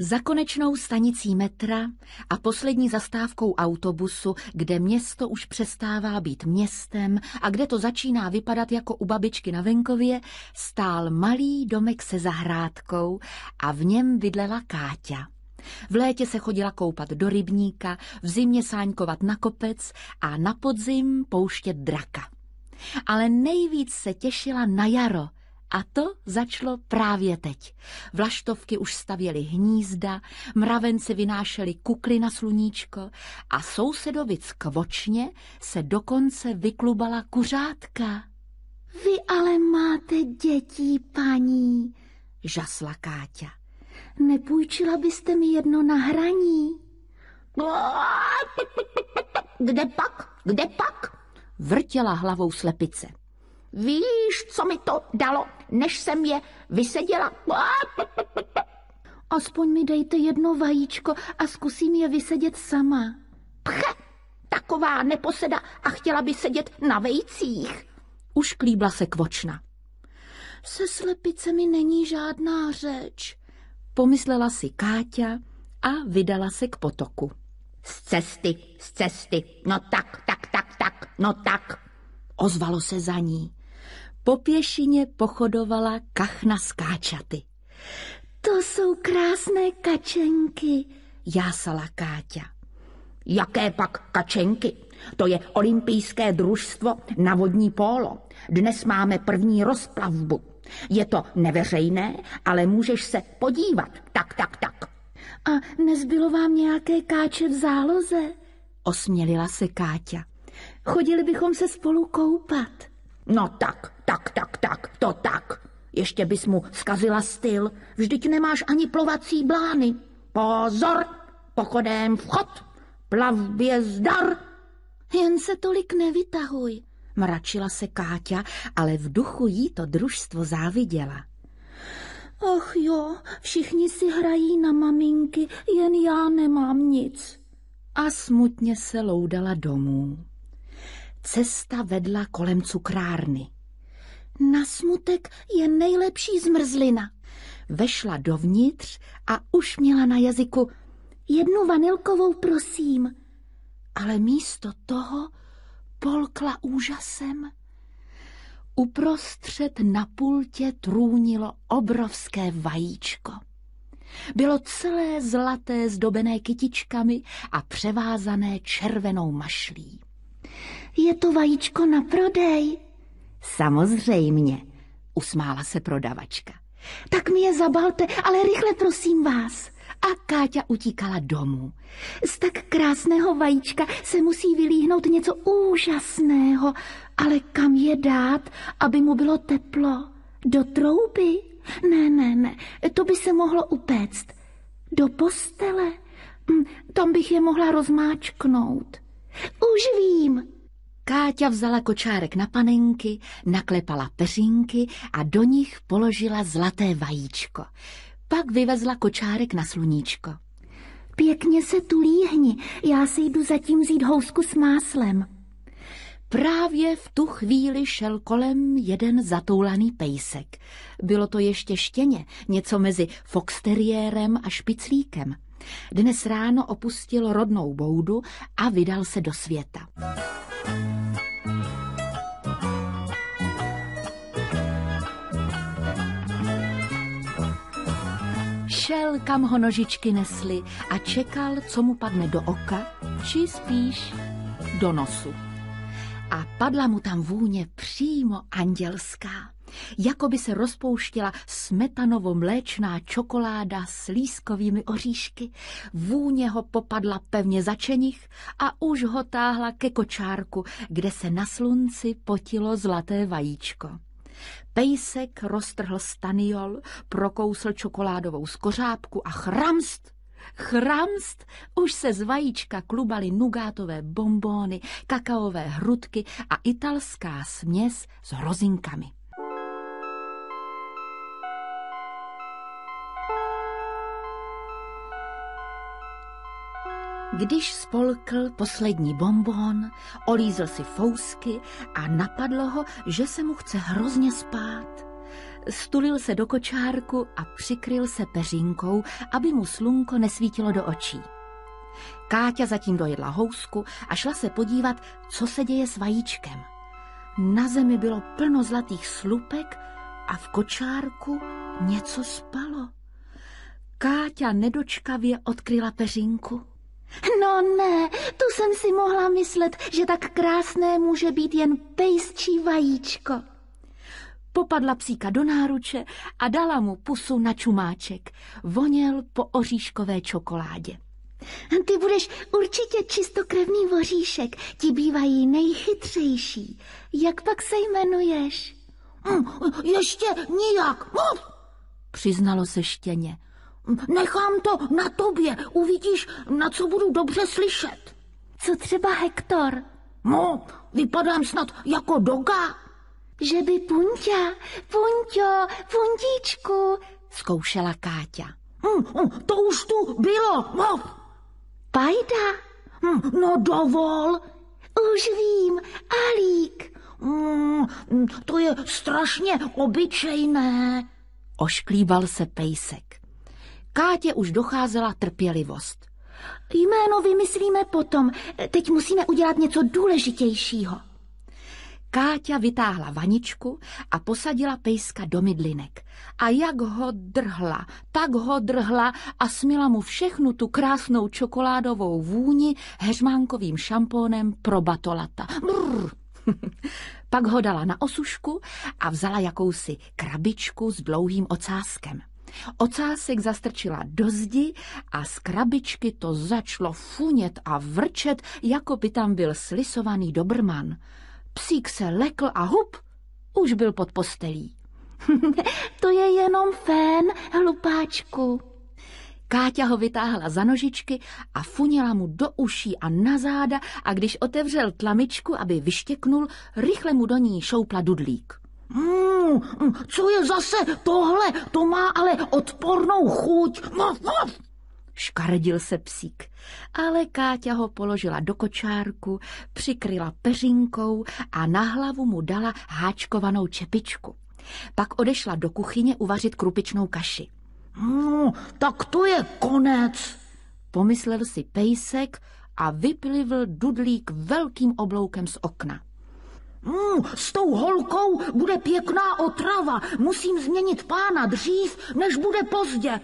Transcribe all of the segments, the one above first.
Za konečnou stanicí metra a poslední zastávkou autobusu, kde město už přestává být městem a kde to začíná vypadat jako u babičky na venkově, stál malý domek se zahrádkou a v něm bydlela Káťa. V létě se chodila koupat do rybníka, v zimě sáňkovat na kopec a na podzim pouštět draka. Ale nejvíc se těšila na jaro. A to začalo právě teď. Vlaštovky už stavěly hnízda, mravenci vynášeli kukly na sluníčko a sousedovi Kvočně se dokonce vyklubala kuřátka. Vy ale máte děti, paní, žasla Káťa. Nepůjčila byste mi jedno na hraní? Kde pak? Vrtěla hlavou slepice. Víš, co mi to dalo, než jsem je vyseděla? Aspoň mi dejte jedno vajíčko a zkusím je vysedět sama. Pche, taková neposeda a chtěla by sedět na vejcích. Už klíbla se Kvočna. Se slepicemi není žádná řeč, pomyslela si Káťa a vydala se k potoku. Z cesty, no tak, no tak. Ozvalo se za ní. Po pěšině pochodovala kachna s káčaty. To jsou krásné kačenky, jásala Káťa. Jaké pak kačenky? To je olympijské družstvo na vodní pólo. Dnes máme první rozplavbu. Je to neveřejné, ale můžeš se podívat. Tak. A nezbylo vám nějaké káče v záloze? Osmělila se Káťa. Chodili bychom se spolu koupat. No tak, to tak. Ještě bys mu zkazila styl. Vždyť nemáš ani plovací blány. Pozor, pochodem vchod, plavbě zdar. Jen se tolik nevytahuj, mračila se Káťa, ale v duchu jí to družstvo záviděla. Ach jo, všichni si hrají na maminky, jen já nemám nic. A smutně se loudala domů. Cesta vedla kolem cukrárny. Na smutek je nejlepší zmrzlina. Vešla dovnitř a už měla na jazyku jednu vanilkovou, prosím. Ale místo toho polkla úžasem. Uprostřed na pultě trůnilo obrovské vajíčko. Bylo celé zlaté, zdobené kytičkami a převázané červenou mašlí. Je to vajíčko na prodej? Samozřejmě, usmála se prodavačka. Tak mi je zabalte, ale rychle prosím vás. A Káťa utíkala domů. Z tak krásného vajíčka se musí vylíhnout něco úžasného, ale kam je dát, aby mu bylo teplo? Do trouby? Ne, to by se mohlo upéct. Do postele? Tam bych je mohla rozmáčknout. Už vím. Káťa vzala kočárek na panenky, naklepala peřinky a do nich položila zlaté vajíčko. Pak vyvezla kočárek na sluníčko. Pěkně se tu líhni, já si jdu zatím vzít housku s máslem. Právě v tu chvíli šel kolem jeden zatoulaný pejsek. Bylo to ještě štěně, něco mezi foxteriérem a špiclíkem. Dnes ráno opustil rodnou boudu a vydal se do světa. Šel, kam ho nožičky nesly a čekal, co mu padne do oka, či spíš do nosu. A padla mu tam vůně přímo andělská, jako by se rozpouštěla smetanovo-mléčná čokoláda s lískovými oříšky. Vůně ho popadla pevně za čenich a už ho táhla ke kočárku, kde se na slunci potilo zlaté vajíčko. Pejsek roztrhl staniol, prokousl čokoládovou skořápku a chramst, už se z vajíčka klubaly nugátové bonbóny, kakaové hrudky a italská směs s hrozinkami. Když spolkl poslední bonbon, olízl si fousky a napadlo ho, že se mu chce hrozně spát. Stulil se do kočárku a přikryl se peřinkou, aby mu slunko nesvítilo do očí. Káťa zatím dojedla housku a šla se podívat, co se děje s vajíčkem. Na zemi bylo plno zlatých slupek a v kočárku něco spalo. Káťa nedočkavě odkryla peřinku. No ne, tu jsem si mohla myslet, že tak krásné může být jen pejsčí vajíčko. Popadla psíka do náruče a dala mu pusu na čumáček. Voněl po oříškové čokoládě. Ty budeš určitě čistokrevný voříšek, ti bývají nejchytřejší. Jak pak se jmenuješ? Ještě nijak, přiznalo se štěně. Nechám to na tobě, uvidíš, na co budu dobře slyšet. Co třeba Hektor? No, vypadám snad jako doga. Že by Punťo, Puntíčku, zkoušela Káťa. To už tu bylo. Pajda? No dovol. Už vím, Alík. To je strašně obyčejné. Ošklíbal se pejsek. Kátě už docházela trpělivost. Jméno vymyslíme potom. Teď musíme udělat něco důležitějšího. Káťa vytáhla vaničku a posadila pejska do mydlinek. A jak ho drhla, tak ho drhla a smila mu všechnu tu krásnou čokoládovou vůni heřmánkovým šampónem pro batolata. Pak ho dala na osušku a vzala jakousi krabičku s dlouhým ocáskem. Ocásek zastrčila do zdi a z krabičky to začalo funět a vrčet, jako by tam byl slisovaný dobrman. Psík se lekl a hup, už byl pod postelí. To je jenom fén, hlupáčku. Káťa ho vytáhla za nožičky a funila mu do uší a na záda a když otevřel tlamičku, aby vyštěknul, rychle mu do ní šoupla dudlík. Co je zase tohle? To má ale odpornou chuť. Škaredil se psík, ale Káťa ho položila do kočárku, přikryla peřinkou a na hlavu mu dala háčkovanou čepičku. Pak odešla do kuchyně uvařit krupičnou kaši. Tak to je konec, pomyslel si pejsek a vyplivl dudlík velkým obloukem z okna. S tou holkou bude pěkná otrava. Musím změnit pána dřív, než bude pozdě.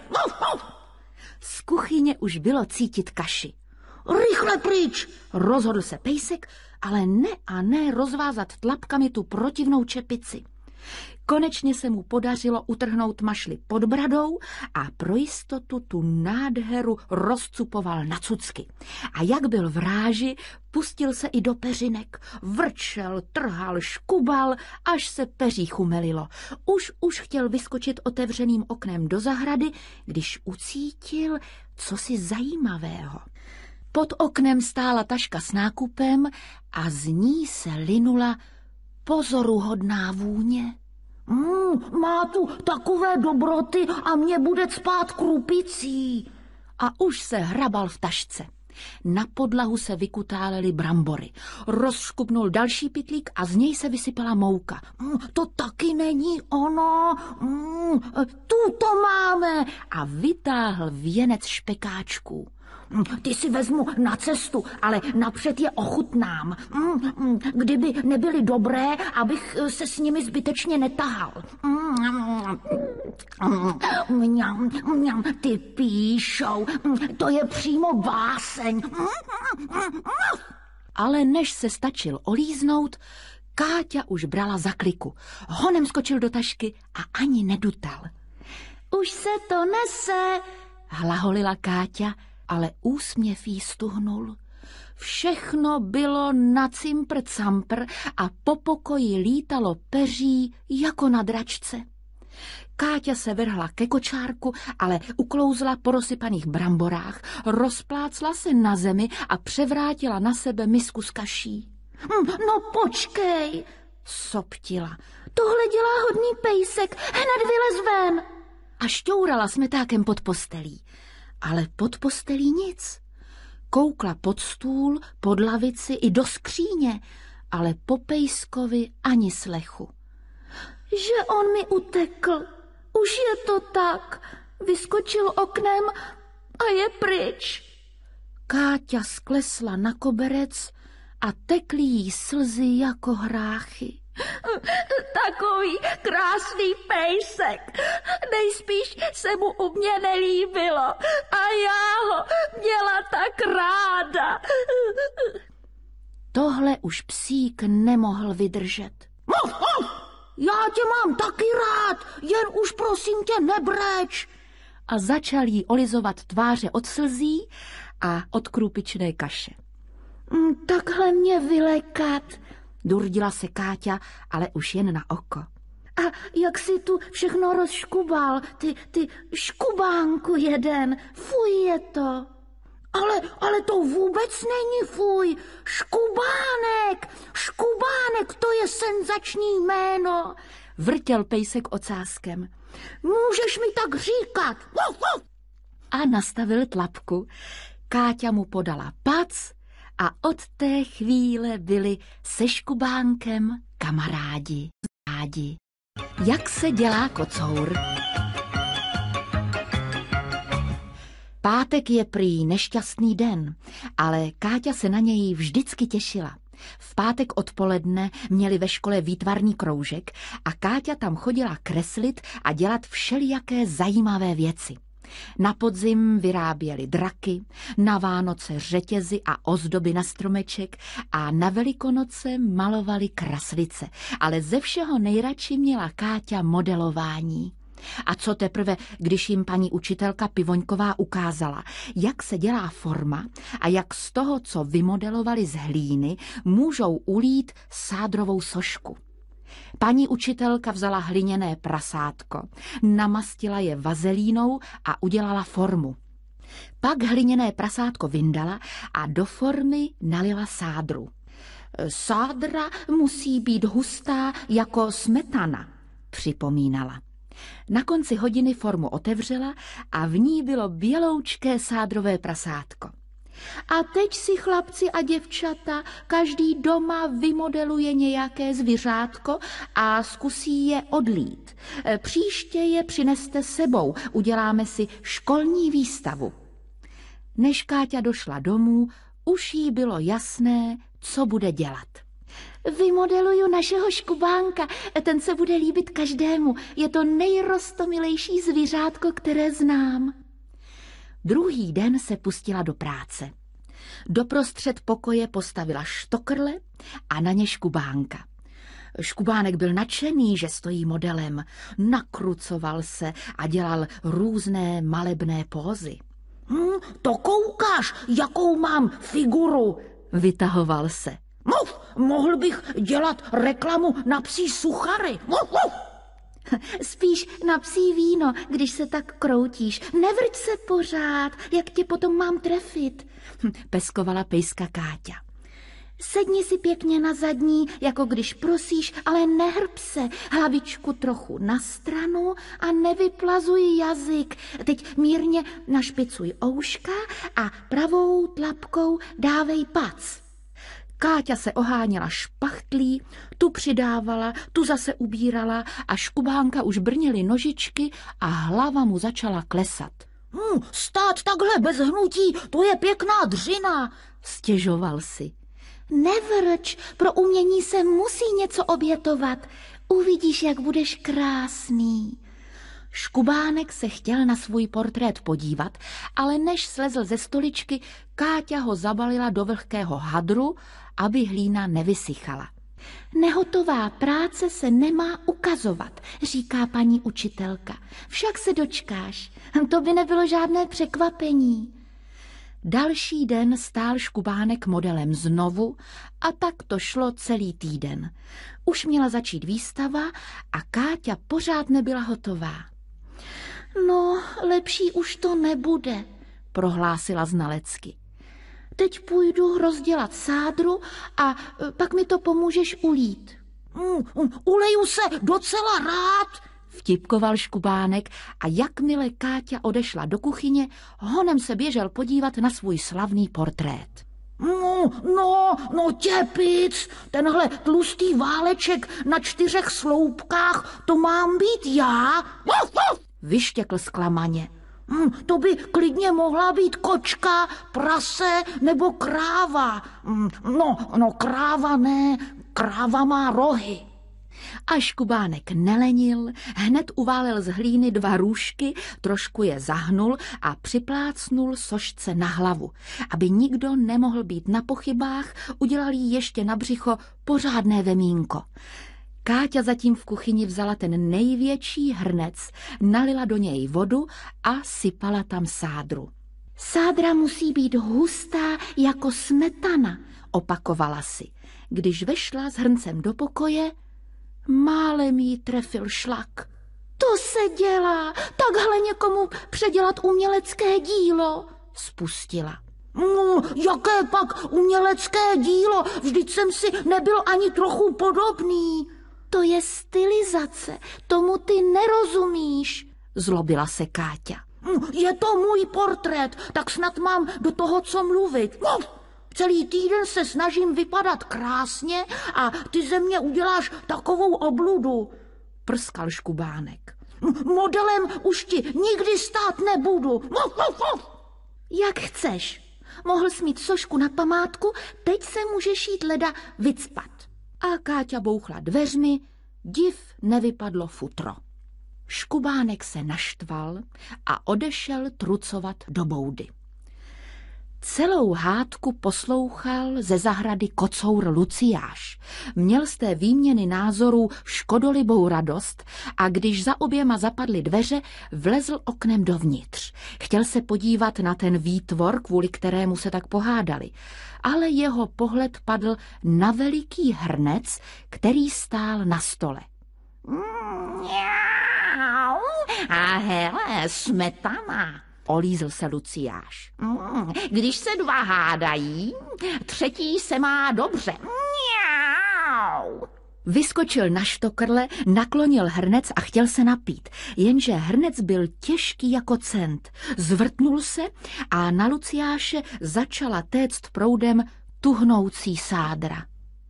Z kuchyně už bylo cítit kaši. Rychle pryč, rozhodl se pejsek, ale ne rozvázat tlapkami tu protivnou čepici. Konečně se mu podařilo utrhnout mašli pod bradou a pro jistotu tu nádheru rozcupoval na cucky. A jak byl v ráži, pustil se i do peřinek. Vrčel, trhal, škubal, až se peří chumelilo. Už chtěl vyskočit otevřeným oknem do zahrady, když ucítil cosi zajímavého. Pod oknem stála taška s nákupem a z ní se linula pozoruhodná vůně. Má tu takové dobroty a mě bude cpát krupicí. A už se hrabal v tašce. Na podlahu se vykutálely brambory. Rozškubnul další pytlík a z něj se vysypala mouka. To taky není ono. Tu to máme. A vytáhl věnec špekáčků. Ty si vezmu na cestu, ale napřed je ochutnám. Kdyby nebyly dobré, abych se s nimi zbytečně netahal. Ty píšou, to je přímo báseň. Ale než se stačil olíznout, Káťa už brala za kliku. Honem skočil do tašky a ani nedutal. Už se to nese, hlaholila Káťa, ale úsměv jí stuhnul. Všechno bylo na cimpr-campr a po pokoji lítalo peří jako na dračce. Káťa se vrhla ke kočárku, ale uklouzla po rozsypaných bramborách, rozplácla se na zemi a převrátila na sebe misku s kaší. No počkej, soptila. Tohle dělá hodný pejsek, hned vylez ven. A šťourala smetákem pod postelí. Ale pod postelí nic. Koukla pod stůl, pod lavici i do skříně, ale po pejskovi ani slechu. že on mi utekl. Už je to tak. Vyskočil oknem a je pryč. Káťa sklesla na koberec a tekly jí slzy jako hráchy. Takový krásný pejsek. Nejspíš se mu u mě nelíbilo a já ho měla tak ráda. Tohle už psík nemohl vydržet. Já tě mám taky rád, jen už prosím tě nebreč. A začal jí olizovat tváře od slzí a od krůpičné kaše. Takhle mě vylekat. Durdila se Káťa, ale už jen na oko. A jak si tu všechno rozškubal, ty škubánku jeden, fuj je to. Ale to vůbec není fuj. Škubánek, to je senzační jméno. Vrtěl pejsek ocáskem. Můžeš mi tak říkat. A nastavil tlapku. Káťa mu podala pac a od té chvíle byli se Škubánkem kamarádi. Jak se dělá kocour? Pátek je prý nešťastný den, ale Káťa se na něj vždycky těšila. V pátek odpoledne měli ve škole výtvarný kroužek a Káťa tam chodila kreslit a dělat všelijaké zajímavé věci. Na podzim vyráběli draky, na Vánoce řetězy a ozdoby na stromeček a na Velikonoce malovali kraslice, ale ze všeho nejradši měla Káťa modelování. A co teprve, když jim paní učitelka Pivoňková ukázala, jak se dělá forma a jak z toho, co vymodelovali z hlíny, můžou ulít sádrovou sošku. Paní učitelka vzala hliněné prasátko, namastila je vazelínou a udělala formu. Pak hliněné prasátko vyndala a do formy nalila sádru. Sádra musí být hustá jako smetana, připomínala. Na konci hodiny formu otevřela a v ní bylo běloučké sádrové prasátko. A teď si chlapci a děvčata každý doma vymodeluje nějaké zvířátko a zkusí je odlít. Příště je přineste sebou, uděláme si školní výstavu. Než Káťa došla domů, už jí bylo jasné, co bude dělat. Vymodeluju našeho Škubánka, ten se bude líbit každému. Je to nejrostomilejší zvířátko, které znám. Druhý den se pustila do práce. Doprostřed pokoje postavila štokrle a na ně Škubánka. Škubánek byl nadšený, že stojí modelem. Nakrucoval se a dělal různé malebné pózy. To koukáš, jakou mám figuru, vytahoval se. Mohl bych dělat reklamu na psí suchary. Spíš na psí víno, když se tak kroutíš. Nevrť se pořád, jak tě potom mám trefit, peskovala pejska Káťa. Sedni si pěkně na zadní, jako když prosíš, ale nehrb se. Hlavičku trochu na stranu a nevyplazuj jazyk. Teď mírně našpicuj ouška a pravou tlapkou dávej pac. Káťa se oháněla špachtlí, tu přidávala, tu zase ubírala a Škubánka už brnily nožičky a hlava mu začala klesat. Stát takhle bez hnutí, to je pěkná dřina, stěžoval si. Nevrč, pro umění se musí něco obětovat. Uvidíš, jak budeš krásný. Škubánek se chtěl na svůj portrét podívat, ale než slezl ze stoličky, Káťa ho zabalila do vlhkého hadru, aby hlína nevysychala. Nehotová práce se nemá ukazovat, říká paní učitelka. Však se dočkáš, to by nebylo žádné překvapení. Další den stál Škubánek modelem znovu a tak to šlo celý týden. Už měla začít výstava a Káťa pořád nebyla hotová. No, lepší už to nebude, prohlásila znalecky. Teď půjdu rozdělat sádru a pak mi to pomůžeš ulít. Uleju se docela rád, vtipkoval Škubánek a jakmile Káťa odešla do kuchyně, honem se běžel podívat na svůj slavný portrét. No, těpic, tenhle tlustý váleček na 4 sloupkách, to mám být já? Vyštěkl zklamaně. To by klidně mohla být kočka, prase nebo kráva. No, kráva ne, kráva má rohy. A Škubánek nelenil, hned uválel z hlíny 2 růžky, trošku je zahnul a připlácnul sošce na hlavu. Aby nikdo nemohl být na pochybách, udělal jí ještě na břicho pořádné vemínko. Káťa zatím v kuchyni vzala ten největší hrnec, nalila do něj vodu a sypala tam sádru. Sádra musí být hustá jako smetana, opakovala si. Když vešla s hrncem do pokoje, málem jí trefil šlak. To se dělá, takhle někomu předělat umělecké dílo, spustila. Jaké pak umělecké dílo? Vždyť jsem si nebyl ani trochu podobný. To je stylizace, tomu ty nerozumíš, zlobila se Káťa. Je to můj portrét, tak snad mám do toho co mluvit. Celý týden se snažím vypadat krásně a ty ze mě uděláš takovou obludu, prskal Škubánek. Modelem už ti nikdy stát nebudu. Jak chceš. Mohl jsi mít sošku na památku, teď se můžeš jít leda vycpat. A Káťa bouchla dveřmi, div nevypadlo futro. Škubánek se naštval a odešel trucovat do boudy. Celou hádku poslouchal ze zahrady kocour Luciáš. Měl z té výměny názorů škodolibou radost a když za oběma zapadly dveře, vlezl oknem dovnitř. Chtěl se podívat na ten výtvor, kvůli kterému se tak pohádali, ale jeho pohled padl na veliký hrnec, který stál na stole. A hele, smetana, olízl se Luciáš. Když se 2 hádají, 3. se má dobře. Vyskočil na štokrle, naklonil hrnec a chtěl se napít, jenže hrnec byl těžký jako cent. Zvrtnul se a na Luciáše začala téct proudem tuhnoucí sádra.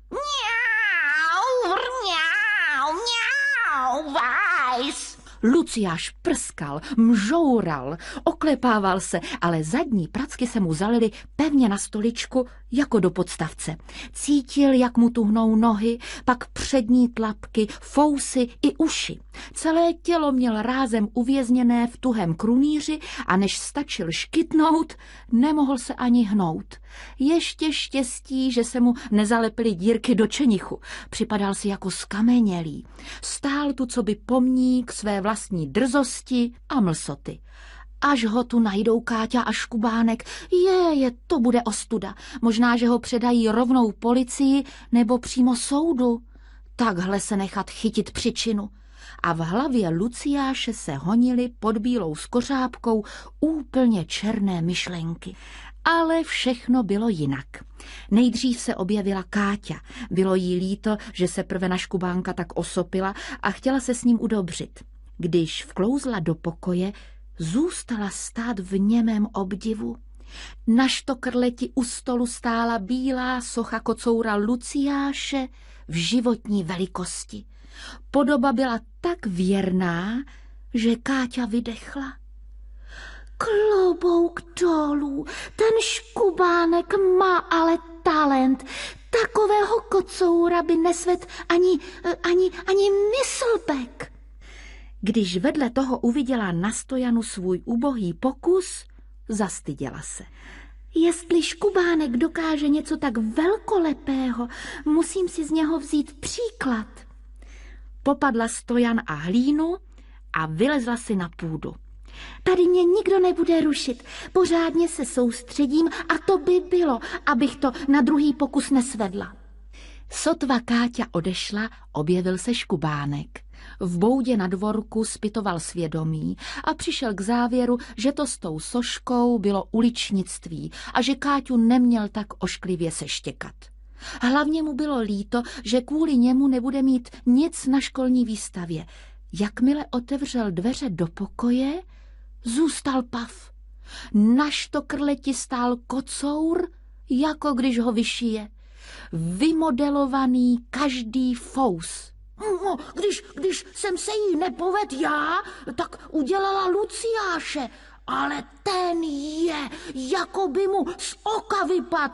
Vajs! Luciáš prskal, mžoural, oklepával se, ale zadní pracky se mu zalily pevně na stoličku jako do podstavce. Cítil, jak mu tuhnou nohy, pak přední tlapky, fousy i uši. Celé tělo měl rázem uvězněné v tuhém krunýři a než stačil škytnout, nemohl se ani hnout. Ještě štěstí, že se mu nezalepily dírky do čenichu. Připadal si jako skamenělý. Stál tu coby pomník své vlastní drzosti a mlsoty. Až ho tu najdou Káťa a Škubánek, to bude ostuda. Možná, že ho předají rovnou policii nebo přímo soudu. Takhle se nechat chytit při činu. A v hlavě Luciáše se honily pod bílou skořápkou úplně černé myšlenky. Ale všechno bylo jinak. Nejdřív se objevila Káťa. Bylo jí líto, že se prve na Škubánka tak osopila a chtěla se s ním udobřit. Když vklouzla do pokoje, zůstala stát v němém obdivu. Na štokrleti u stolu stála bílá socha kocoura Luciáše v životní velikosti. Podoba byla tak věrná, že Káťa vydechla. Klobouk dolů, ten Škubánek má ale talent. Takového kocoura by nesvedl ani myslbek. Když vedle toho uviděla na stojanu svůj ubohý pokus, zastyděla se. Jestli Škubánek dokáže něco tak velkolepého, musím si z něho vzít příklad. Popadla stojan a hlínu a vylezla si na půdu. Tady mě nikdo nebude rušit, pořádně se soustředím a to by bylo, abych to na druhý pokus nesvedla. Sotva Káťa odešla, objevil se Škubánek. V boudě na dvorku zpytoval svědomí a přišel k závěru, že to s tou soškou bylo uličnictví a že Káťu neměl tak ošklivě seštěkat. Hlavně mu bylo líto, že kvůli němu nebude mít nic na školní výstavě. Jakmile otevřel dveře do pokoje, zůstal pav. Na štokrleti stál kocour jako když ho vyšije. Vymodelovaný každý fous. No, když jsem se jí nepoved já, tak udělala Luciáše, ale ten je, jako by mu z oka vypad.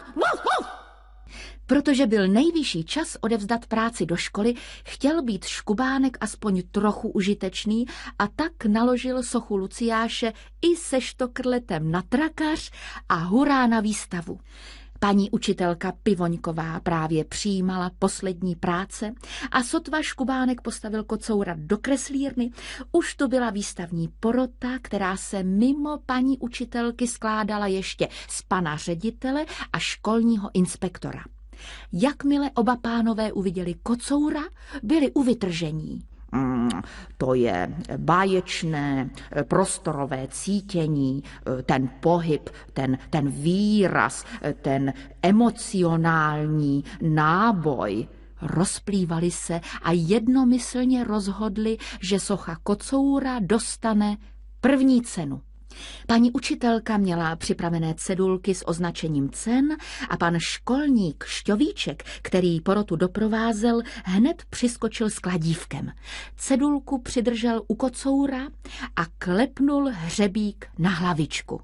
Protože byl nejvyšší čas odevzdat práci do školy, chtěl být Škubánek aspoň trochu užitečný a tak naložil sochu Luciáše i se štokrletem na trakař a hurá na výstavu. Paní učitelka Pivoňková právě přijímala poslední práce a sotva Škubánek postavil kocoura do kreslírny, už to byla výstavní porota, která se mimo paní učitelky skládala ještě z pana ředitele a školního inspektora. Jakmile oba pánové uviděli kocoura, byli u vytržení. To je báječné, prostorové cítění, ten pohyb, ten výraz, ten emocionální náboj. Rozplývali se a jednomyslně rozhodli, že socha kocoura dostane první cenu. Paní učitelka měla připravené cedulky s označením cen a pan školník Šťovíček, který porotu doprovázel, hned přiskočil s kladívkem. Cedulku přidržel u kocoura a klepnul hřebík na hlavičku.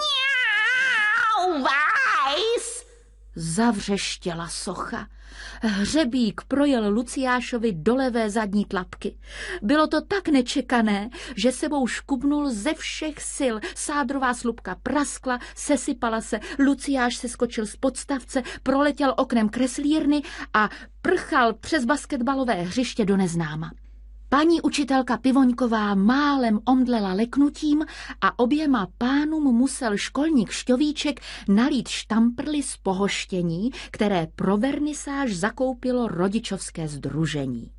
Mňau, Vajs! Zavřeštěla socha. Hřebík projel Luciášovi do levé zadní tlapky. Bylo to tak nečekané, že sebou škubnul ze všech sil. Sádrová slupka praskla, sesypala se, Luciáš se skočil z podstavce, proletěl oknem kreslírny a prchal přes basketbalové hřiště do neznáma. Paní učitelka Pivoňková málem omdlela leknutím a oběma pánům musel školník Šťovíček nalít štamprly z pohoštění, které pro vernisáž zakoupilo rodičovské sdružení.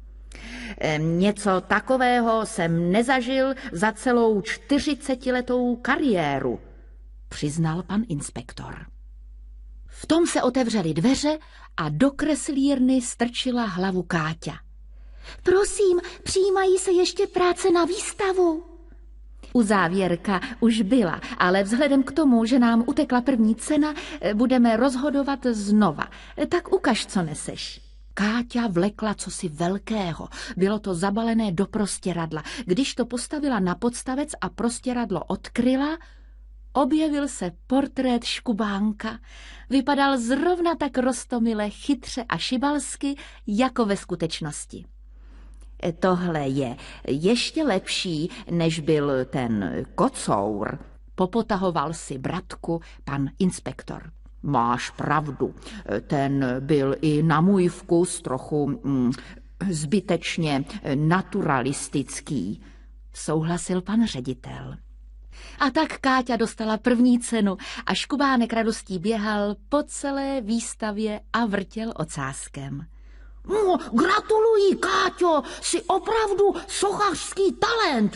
Něco takového jsem nezažil za celou 40letou kariéru, přiznal pan inspektor. V tom se otevřely dveře a do kreslírny strčila hlavu Káťa. Prosím, přijímají se ještě práce na výstavu. Uzávěrka už byla, ale vzhledem k tomu, že nám utekla první cena, budeme rozhodovat znova. Tak ukaž, co neseš. Káťa vlekla cosi velkého. Bylo to zabalené do prostěradla. Když to postavila na podstavec a prostěradlo odkryla, objevil se portrét Škubánka. Vypadal zrovna tak roztomile, chytře a šibalsky, jako ve skutečnosti. Tohle je ještě lepší, než byl ten kocour, popotahoval si bratku pan inspektor. Máš pravdu, ten byl i na můj vkus trochu zbytečně naturalistický, souhlasil pan ředitel. A tak Káťa dostala první cenu a Škubánek radostí běhal po celé výstavě a vrtěl ocáskem. No, gratuluji, Káťo, jsi opravdu sochařský talent.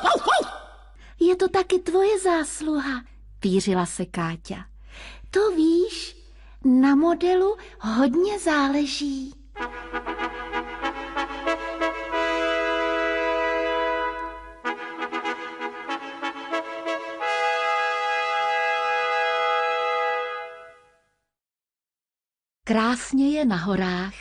Je to taky tvoje zásluha, pířila se Káťa. To víš, na modelu hodně záleží. Krásně je na horách.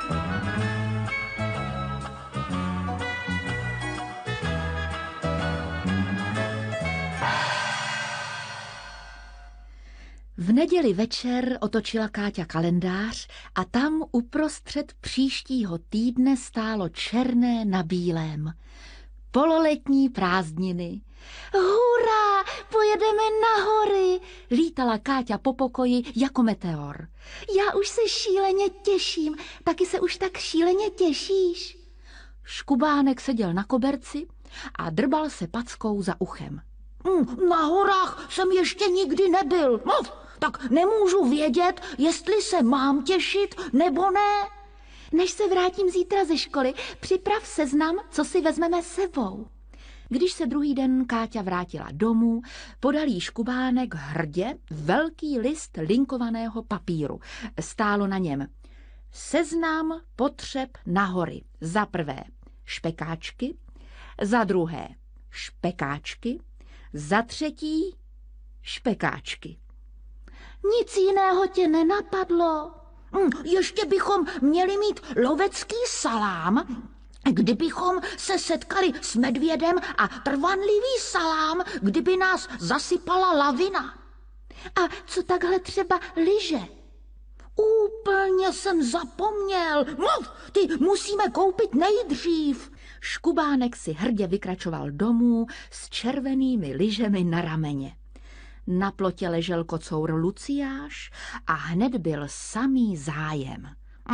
V neděli večer otočila Káťa kalendář a tam uprostřed příštího týdne stálo černé na bílém. Pololetní prázdniny. Hurá, pojedeme na hory, lítala Káťa po pokoji jako meteor. Já už se šíleně těším, taky se už tak šíleně těšíš. Škubánek seděl na koberci a drbal se packou za uchem. Na horách jsem ještě nikdy nebyl. Tak nemůžu vědět, jestli se mám těšit, nebo ne. Než se vrátím zítra ze školy, připrav seznam, co si vezmeme sebou. Když se druhý den Káťa vrátila domů, podal jí Škubánek hrdě velký list linkovaného papíru. Stálo na něm: seznam potřeb na hory. Za prvé špekáčky, za druhé špekáčky, za třetí špekáčky. Nic jiného tě nenapadlo? Ještě bychom měli mít lovecký salám, kdybychom se setkali s medvědem, a trvanlivý salám, kdyby nás zasypala lavina. A co takhle třeba lyže? Úplně jsem zapomněl. Mluv, ty musíme koupit nejdřív. Škubánek si hrdě vykračoval domů s červenými lyžemi na rameně. Na plotě ležel kocour Luciáš a hned byl samý zájem.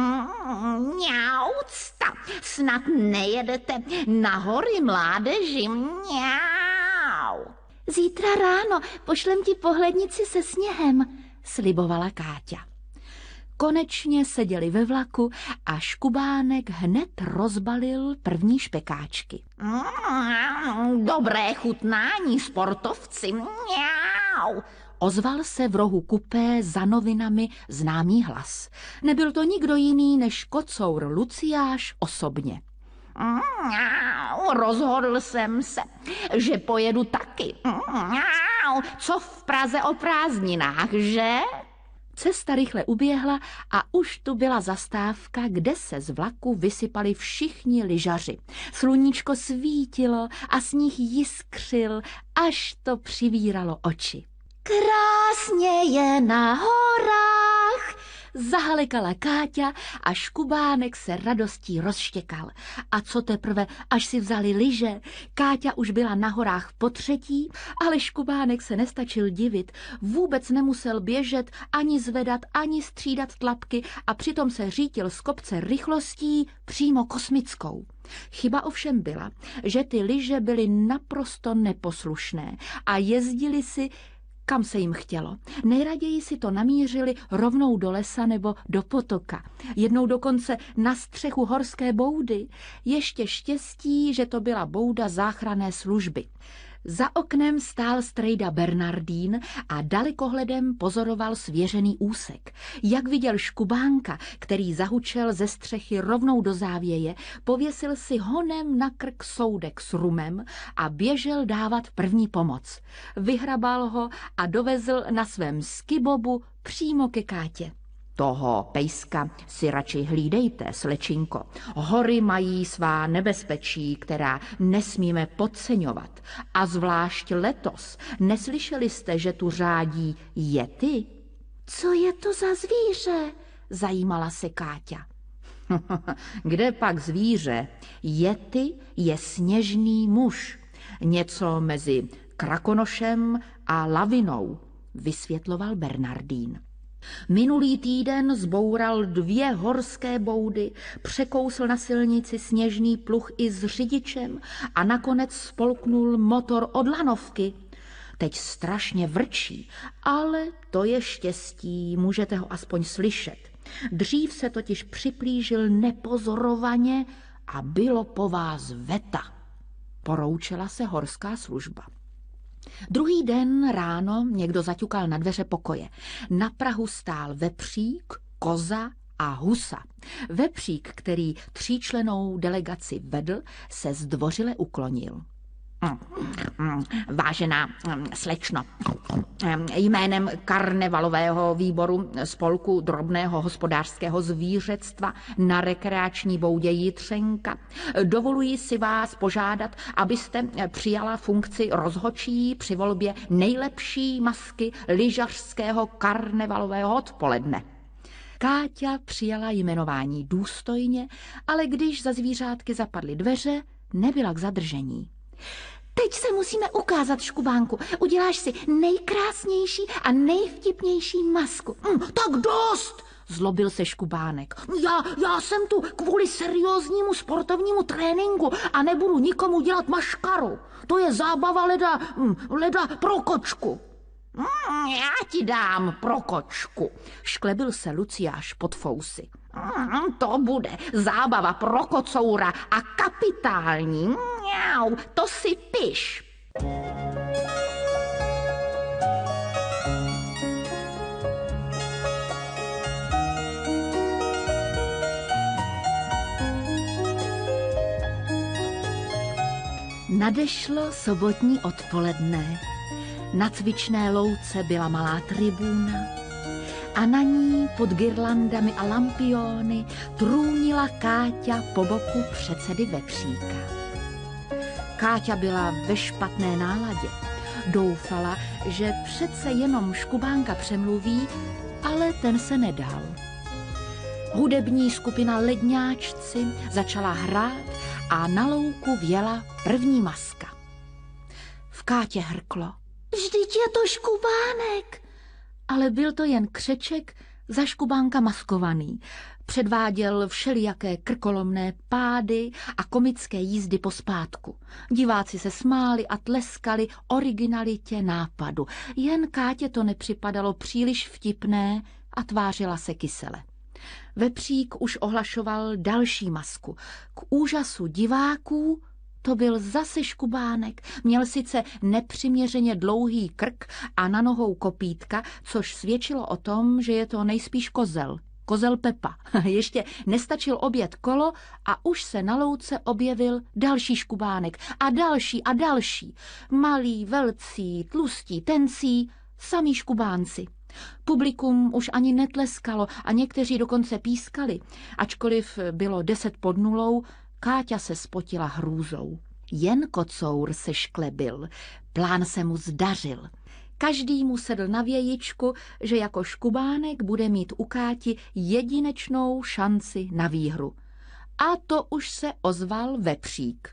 Mňaucta, snad nejedete na hory, mládeži, mňau. Zítra ráno pošlem ti pohlednici se sněhem, slibovala Káťa. Konečně seděli ve vlaku a Škubánek hned rozbalil první špekáčky. Dobré chutnání, sportovci, mňau. Ozval se v rohu kupé za novinami známý hlas. Nebyl to nikdo jiný než kocour Luciáš osobně. Rozhodl jsem se, že pojedu taky. Co v Praze o prázdninách, že? Cesta rychle uběhla a už tu byla zastávka, kde se z vlaku vysypali všichni lyžaři. Sluníčko svítilo a sníh jiskřil, až to přivíralo oči. Krásně je na horách, zahalekala Káťa a Škubánek se radostí rozštěkal. A co teprve, až si vzali lyže, Káťa už byla na horách potřetí, ale Škubánek se nestačil divit. Vůbec nemusel běžet, ani zvedat, ani střídat tlapky a přitom se řítil z kopce rychlostí přímo kosmickou. Chyba ovšem byla, že ty lyže byly naprosto neposlušné a jezdili si, kam se jim chtělo. Nejraději si to namířili rovnou do lesa nebo do potoka. Jednou dokonce na střechu horské boudy. Ještě štěstí, že to byla bouda záchranné služby. Za oknem stál strejda Bernardín a dalekohledem pozoroval svěřený úsek. Jak viděl Škubánka, který zahučel ze střechy rovnou do závěje, pověsil si honem na krk soudek s rumem a běžel dávat první pomoc. Vyhrabal ho a dovezl na svém skibobu přímo ke Kátě. Toho pejska si radši hlídejte, slečinko. Hory mají svá nebezpečí, která nesmíme podceňovat. A zvlášť letos. Neslyšeli jste, že tu řádí yeti? Co je to za zvíře? Zajímala se Káťa. Kde pak zvíře? Yeti je sněžný muž. Něco mezi krakonošem a lavinou, vysvětloval Bernardín. Minulý týden zboural 2 horské boudy, překousl na silnici sněžný pluh i s řidičem a nakonec spolknul motor od lanovky. Teď strašně vrčí, ale to je štěstí, můžete ho aspoň slyšet. Dřív se totiž připlížil nepozorovaně a bylo po vás veta. Poroučela se horská služba. Druhý den ráno někdo zaťukal na dveře pokoje. Na prahu stál vepřík, koza a husa. Vepřík, který 3člennou delegaci vedl, se zdvořile uklonil. Vážená slečno, jménem karnevalového výboru Spolku drobného hospodářského zvířectva na rekreační boudě Jitřenka dovoluji si vás požádat, abyste přijala funkci rozhodčí při volbě nejlepší masky lyžařského karnevalového odpoledne. Káťa přijala jmenování důstojně, ale když za zvířátky zapadly dveře, nebyla k zadržení. Teď se musíme ukázat, Škubánku. Uděláš si nejkrásnější a nejvtipnější masku. Tak dost, zlobil se Škubánek. Já jsem tu kvůli serióznímu sportovnímu tréninku a nebudu nikomu dělat maškaru. To je zábava leda pro kočku. Já ti dám pro kočku, šklebil se Luciáš pod fousy. To bude zábava pro kocoura a kapitální. Mňau, to si piš. Nadešlo sobotní odpoledne. Na cvičné louce byla malá tribúna, a na ní pod girlandami a lampiony trůnila Káťa po boku předsedy vepříka. Káťa byla ve špatné náladě. Doufala, že přece jenom Škubánka přemluví, ale ten se nedal. Hudební skupina Ledňáčci začala hrát a na louku vjela první maska. V Kátě hrklo. Vždyť je to Škubánek. Ale byl to jen křeček za Škubánka maskovaný. Předváděl všelijaké krkolomné pády a komické jízdy pospátku. Diváci se smáli a tleskali originalitě nápadu. Jen Kátě to nepřipadalo příliš vtipné a tvářila se kysele. Vepřík už ohlašoval další masku. K úžasu diváků to byl zase Škubánek. Měl sice nepřiměřeně dlouhý krk a na nohou kopítka, což svědčilo o tom, že je to nejspíš kozel. Kozel Pepa. Ještě nestačil objet kolo a už se na louce objevil další Škubánek a další a další. Malí, velcí, tlustí, tencí, samí Škubánci. Publikum už ani netleskalo a někteří dokonce pískali. Ačkoliv bylo 10:0, Káťa se spotila hrůzou. Jen kocour se šklebil, plán se mu zdařil. Každý mu sedl na vějičku, že jako Škubánek bude mít u Káti jedinečnou šanci na výhru. A to už se ozval vepřík.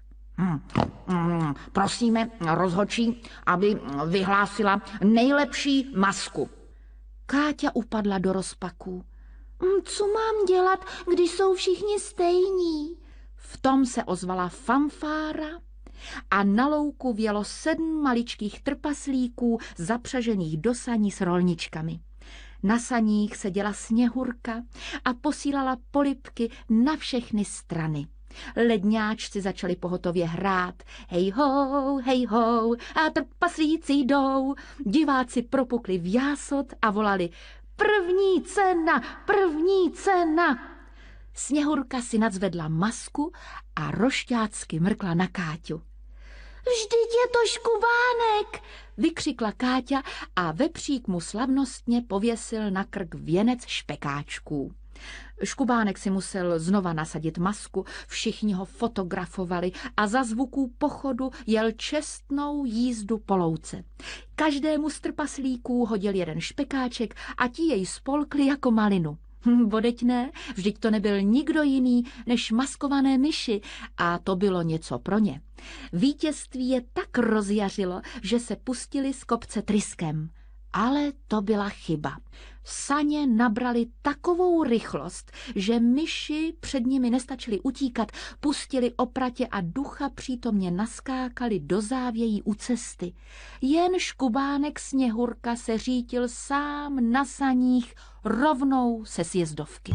Prosíme rozhodčí, aby vyhlásila nejlepší masku. Káťa upadla do rozpaků. Co mám dělat, když jsou všichni stejní? V tom se ozvala fanfára a na louku vjelo 7 maličkých trpaslíků zapřažených do saní s rolničkami. Na saních seděla Sněhurka a posílala polibky na všechny strany. Ledňáčci začali pohotově hrát. Hej ho, a trpaslíci jdou. Diváci propukli v jásot a volali první cena, první cena. Sněhurka si nadzvedla masku a rošťácky mrkla na Káťu. Vždyť je to Škubánek, vykřikla Káťa a vepřík mu slavnostně pověsil na krk věnec špekáčků. Škubánek si musel znova nasadit masku, všichni ho fotografovali a za zvuků pochodu jel čestnou jízdu po louce. Každému z trpaslíků hodil jeden špekáček a ti jej spolkli jako malinu. Bodeť ne, vždyť to nebyl nikdo jiný než maskované myši a to bylo něco pro ně. Vítězství je tak rozjařilo, že se pustili z kopce tryskem. Ale to byla chyba. Saně nabrali takovou rychlost, že myši před nimi nestačili utíkat, pustili opratě a ducha přítomně naskákali do závějí u cesty. Jen Škubánek Sněhurka se řítil sám na saních rovnou se sjezdovky.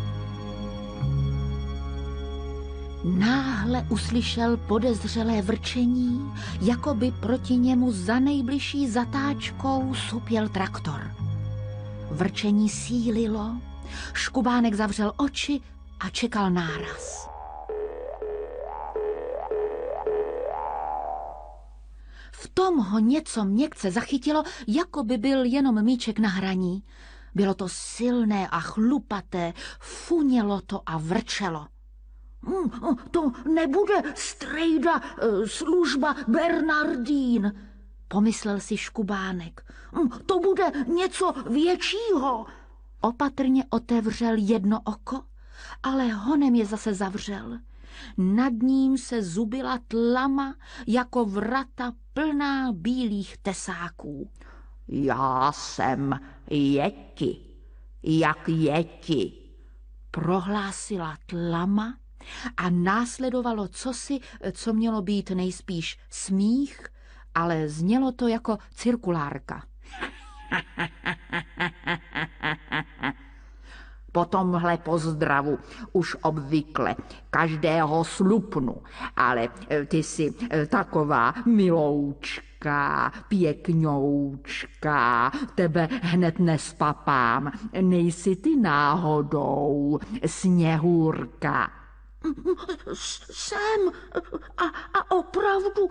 Náhle uslyšel podezřelé vrčení, jako by proti němu za nejbližší zatáčkou supěl traktor. Vrčení sílilo, Škubánek zavřel oči a čekal náraz. V tom ho něco měkce zachytilo, jako by byl jenom míček na hraní. Bylo to silné a chlupaté, funělo to a vrčelo. To nebude strejda, služba Bernardín, pomyslel si Škubánek. To bude něco většího. Opatrně otevřel jedno oko, ale honem je zase zavřel. Nad ním se zubila tlama jako vrata plná bílých tesáků. Já jsem Jeti, jak Jeti, prohlásila tlama a následovalo cosi, co mělo být nejspíš smích, ale znělo to jako cirkulárka. Po tomhle pozdravu už obvykle každého slupnu, ale ty jsi taková miloučka, pěkňoučka, tebe hned nespapám. Nejsi ty náhodou Sněhurka? Jsem a opravdu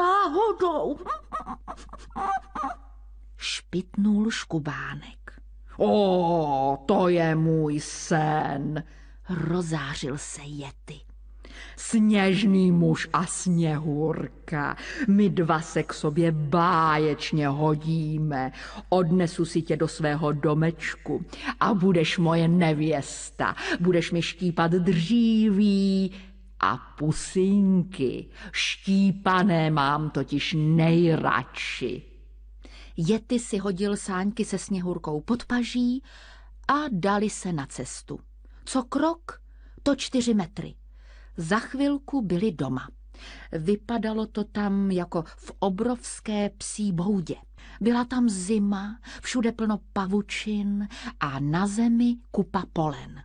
náhodou. Špitnul Škubánek. O, to je můj sen, rozářil se Yeti. Sněžný muž a Sněhurka, my dva se k sobě báječně hodíme. Odnesu si tě do svého domečku a budeš moje nevěsta. Budeš mi štípat dříví a pusinky. Štípané mám totiž nejradši. Yeti si hodil sáňky se Sněhurkou pod paží a dali se na cestu. Co krok, to 4 metry. Za chvilku byli doma. Vypadalo to tam jako v obrovské psí boudě. Byla tam zima, všude plno pavučin a na zemi kupa polen.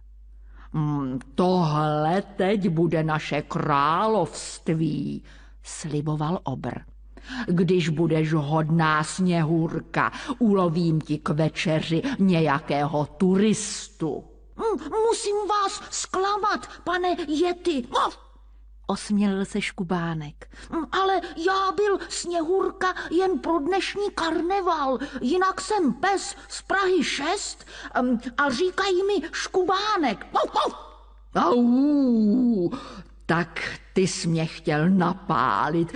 Tohle teď bude naše království, sliboval obr. Když budeš hodná Sněhurka, ulovím ti k večeři nějakého turistu. Musím vás zklamat, pane Yeti. Osmělil se Škubánek. Ale já byl Sněhurka jen pro dnešní karneval, jinak jsem pes z Prahy 6 a říkají mi Škubánek. Au, tak ty jsi mě chtěl napálit.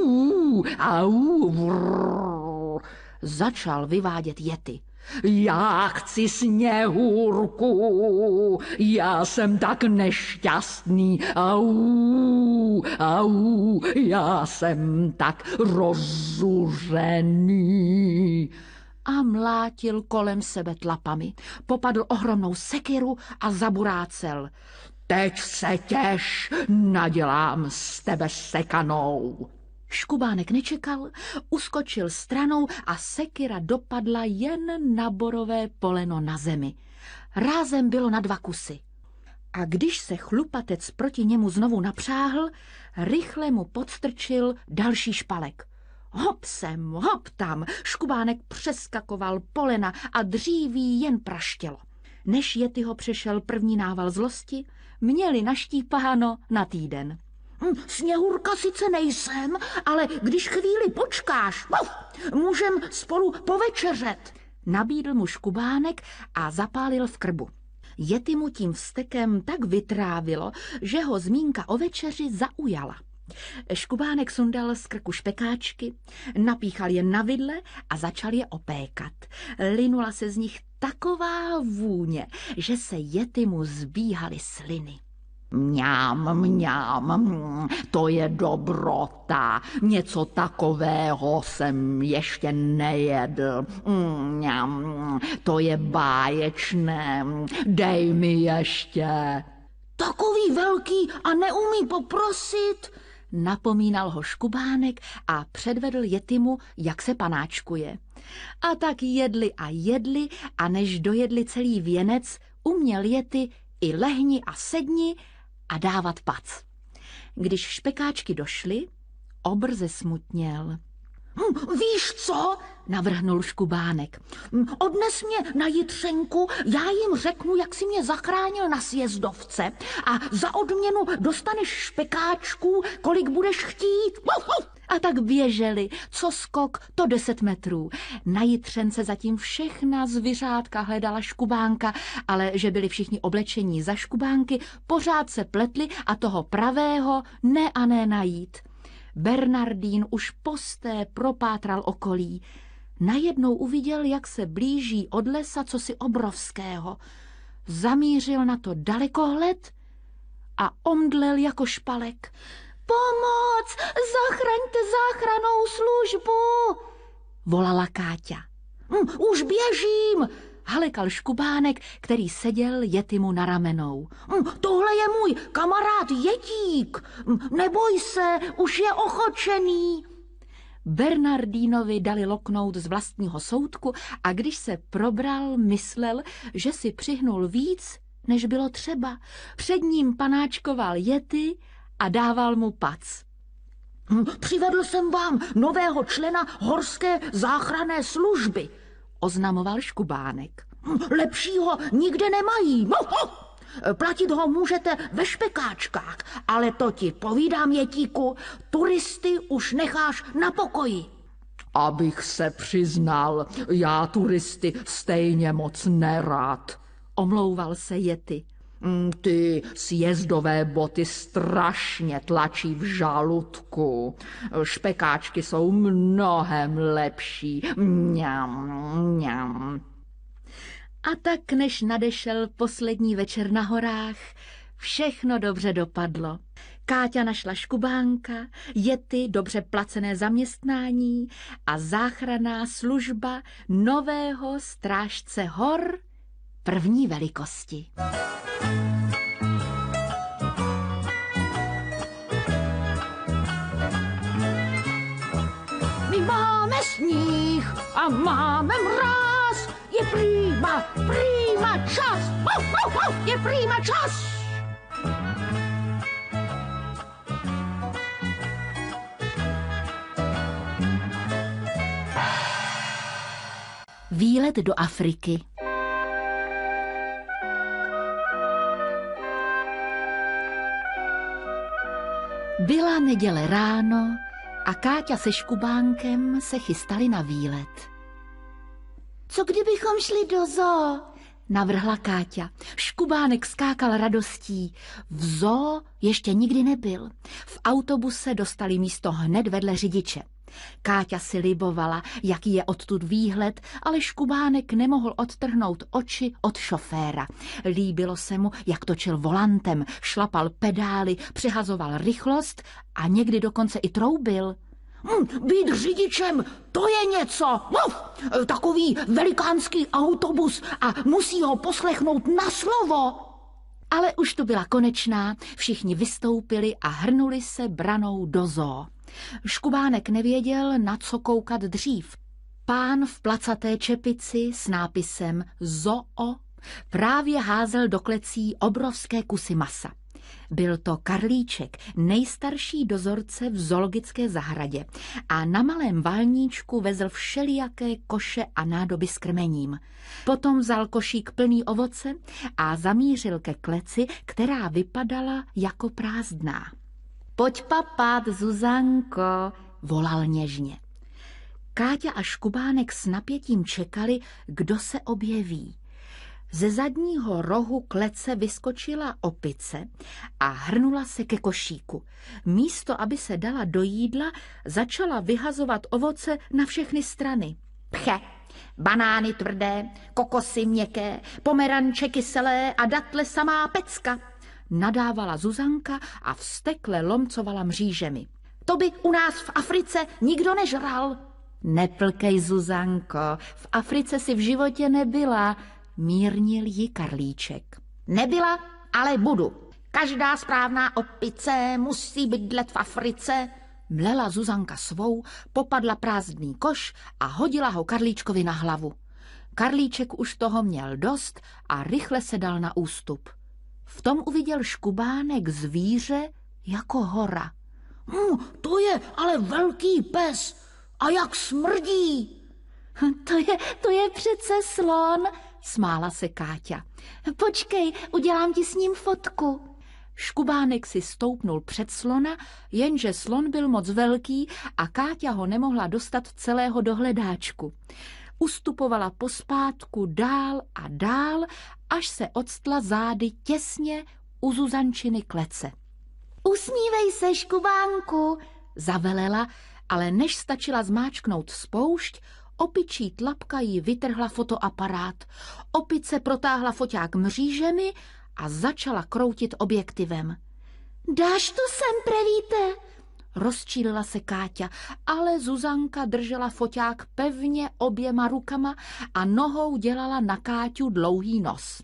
Začal vyvádět Yeti. Já chci Sněhurku, já jsem tak nešťastný, já jsem tak rozuřený. A mlátil kolem sebe tlapami, popadl ohromnou sekiru a zaburácel. Teď se těš, nadělám z tebe sekanou. Škubánek nečekal, uskočil stranou a sekira dopadla jen na borové poleno na zemi. Rázem bylo na 2 kusy. A když se chlupatec proti němu znovu napřáhl, rychle mu podstrčil další špalek. Hop sem, hop tam, Škubánek přeskakoval polena a dříví jen praštělo. Než Yetiho přešel první nával zlosti, měli naštípáno na týden. Sněhurka sice nejsem, ale když chvíli počkáš, můžem spolu povečeřet. Nabídl mu Škubánek a zapálil v krbu. Yeti mu tím vztekem tak vytrávilo, že ho zmínka o večeři zaujala. Škubánek sundal z krku špekáčky, napíchal je na vidle a začal je opékat. Linula se z nich taková vůně, že se Yetimu zbíhaly sliny. Mňám, to je dobrota. Něco takového jsem ještě nejedl. Mňám, to je báječné. Dej mi ještě. Takový velký a neumí poprosit, napomínal ho Škubánek a předvedl Yetimu, jak se panáčkuje. A tak jedli a než dojedli celý věnec, uměl Yeti i lehni a sedni a dávat pac. Když špekáčky došly, obr zesmutněl. Víš co? Navrhnul Škubánek. Odnes mě na Jitřenku, já jim řeknu, jak si mě zachránil na sjezdovce a za odměnu dostaneš špekáčků, kolik budeš chtít. A tak běželi, co skok, to 10 metrů. Na Jitřence zatím všechna zvířátka hledala Škubánka, ale že byli všichni oblečení za Škubánky, pořád se pletli a toho pravého ne a ne najít. Bernardín už posté propátral okolí. Najednou uviděl, jak se blíží od lesa cosi obrovského. Zamířil na to dalekohled a omdlel jako špalek. Pomoc! Zachraňte záchrannou službu! Volala Káťa. Už běžím! Halekal Škubánek, který seděl Yetimu na ramenou. Tohle je můj kamarád Jetík. Neboj se, už je ochočený. Bernardínovi dali loknout z vlastního soudku a když se probral, myslel, že si přihnul víc, než bylo třeba. Před ním panáčkoval Yeti a dával mu pac. Přivedl jsem vám nového člena horské záchranné služby, oznamoval Škubánek. Lepšího nikde nemají. Platit ho můžete ve špekáčkách, ale to ti povídám, Jetíku, turisty už necháš na pokoji. Abych se přiznal, já turisty stejně moc nerad, omlouval se Yeti. Ty sjezdové boty strašně tlačí v žaludku. Špekáčky jsou mnohem lepší. Mňam, mňam. A tak, než nadešel poslední večer na horách, všechno dobře dopadlo. Káťa našla škubánka, Yeti dobře placené zaměstnání a záchranná služba nového strážce hor první velikosti. My máme sníh a máme mráz, je prima čas, je prima čas. Výlet do Afriky. Byla neděle ráno a Káťa se škubánkem se chystali na výlet. Co kdybychom šli do zoo? Navrhla Káťa. Škubánek skákal radostí. V zoo ještě nikdy nebyl. V autobuse dostali místo hned vedle řidiče. Káťa si libovala, jaký je odtud výhled, ale Škubánek nemohl odtrhnout oči od šoféra. Líbilo se mu, jak točil volantem, šlapal pedály, přehazoval rychlost a někdy dokonce i troubil. Být řidičem, to je něco. Takový velikánský autobus a musí ho poslechnout na slovo. Ale už to byla konečná, všichni vystoupili a hrnuli se branou do zoo. Škubánek nevěděl, na co koukat dřív. Pán v placaté čepici s nápisem Zoo právě házel do klecí obrovské kusy masa. Byl to Karlíček, nejstarší dozorce v zoologické zahradě a na malém válníčku vezl všelijaké koše a nádoby s krmením. Potom vzal košík plný ovoce a zamířil ke kleci, která vypadala jako prázdná. Pojď papat, Zuzanko, volal něžně. Káťa a Škubánek s napětím čekali, kdo se objeví. Ze zadního rohu klece vyskočila opice a hrnula se ke košíku. Místo, aby se dala do jídla, začala vyhazovat ovoce na všechny strany. Pche, banány tvrdé, kokosy měkké, pomeranče kyselé a datle samá pecka, nadávala Zuzanka a vztekle lomcovala mřížemi. To by u nás v Africe nikdo nežral. Neplkej, Zuzanko, v Africe si v životě nebyla, mírnil ji Karlíček. Nebyla, ale budu. Každá správná opice musí bydlet v Africe. Mlela Zuzanka svou, popadla prázdný koš a hodila ho Karlíčkovi na hlavu. Karlíček už toho měl dost a rychle se dal na ústup. V tom uviděl Škubánek zvíře jako hora. To je ale velký pes. A jak smrdí. To je přece slon, smála se Káťa. Počkej, udělám ti s ním fotku. Škubánek si stoupnul před slona, jenže slon byl moc velký a Káťa ho nemohla dostat celého do hledáčku. Ustupovala pospátku dál a dál, až se odstla zády těsně u Zuzančiny klece. Usmívej se, Škubánku, zavelela, ale než stačila zmáčknout spoušť, opičí tlapka jí vytrhla fotoaparát. Opice protáhla foťák mřížemi a začala kroutit objektivem. Dáš to sem, prevíte? Rozčílila se Káťa, ale Zuzanka držela foťák pevně oběma rukama a nohou dělala na Káťu dlouhý nos.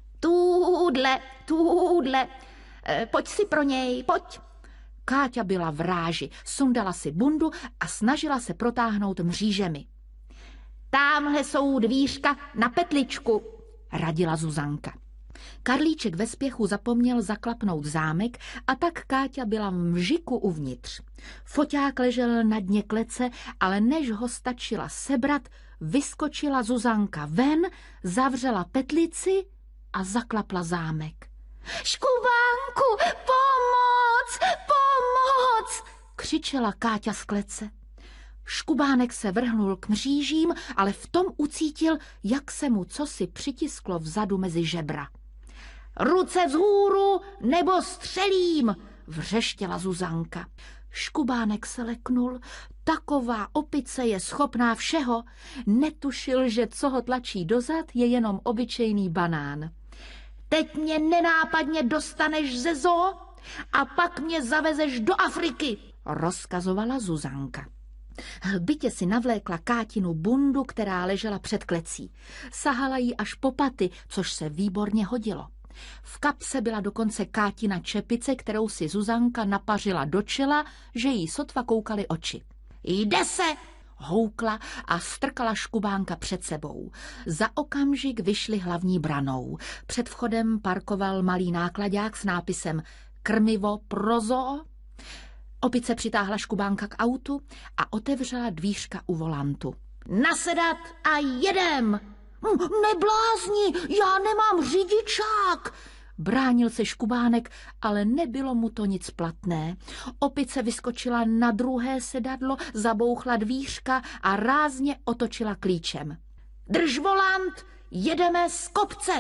Tůdle, pojď si pro něj, pojď. Káťa byla v ráži, sundala si bundu a snažila se protáhnout mřížemi. Támhle jsou dvířka na petličku, radila Zuzanka. Karlíček ve spěchu zapomněl zaklapnout zámek a tak Káťa byla v mžiku uvnitř. Foťák ležel na dně klece, ale než ho stačila sebrat, vyskočila Zuzanka ven, zavřela petlici a zaklapla zámek. Škubánku, pomoc, pomoc, křičela Káťa z klece. Škubánek se vrhnul k mřížím, ale v tom ucítil, jak se mu cosi přitisklo vzadu mezi žebra. Ruce vzhůru, nebo střelím, vřeštěla Zuzanka. Škubánek se leknul. Taková opice je schopná všeho. Netušil, že co ho tlačí dozad, je jenom obyčejný banán. Teď mě nenápadně dostaneš ze zoo a pak mě zavezeš do Afriky, rozkazovala Zuzanka. Hbitě si navlékla Kátinu bundu, která ležela před klecí. Sahala jí až po paty, což se výborně hodilo. V kapse byla dokonce Kátina čepice, kterou si Zuzanka napařila do čela, že jí sotva koukaly oči. Jde se, houkla a strkala Škubánka před sebou. Za okamžik vyšli hlavní branou. Před vchodem parkoval malý nákladák s nápisem Krmivo pro zoo. Opice přitáhla Škubánka k autu a otevřela dvířka u volantu. Nasedat a jedem! Neblázni, já nemám řidičák! Bránil se Škubánek, ale nebylo mu to nic platné. Opice vyskočila na druhé sedadlo, zabouchla dvířka a rázně otočila klíčem. Drž volant, jedeme z kopce!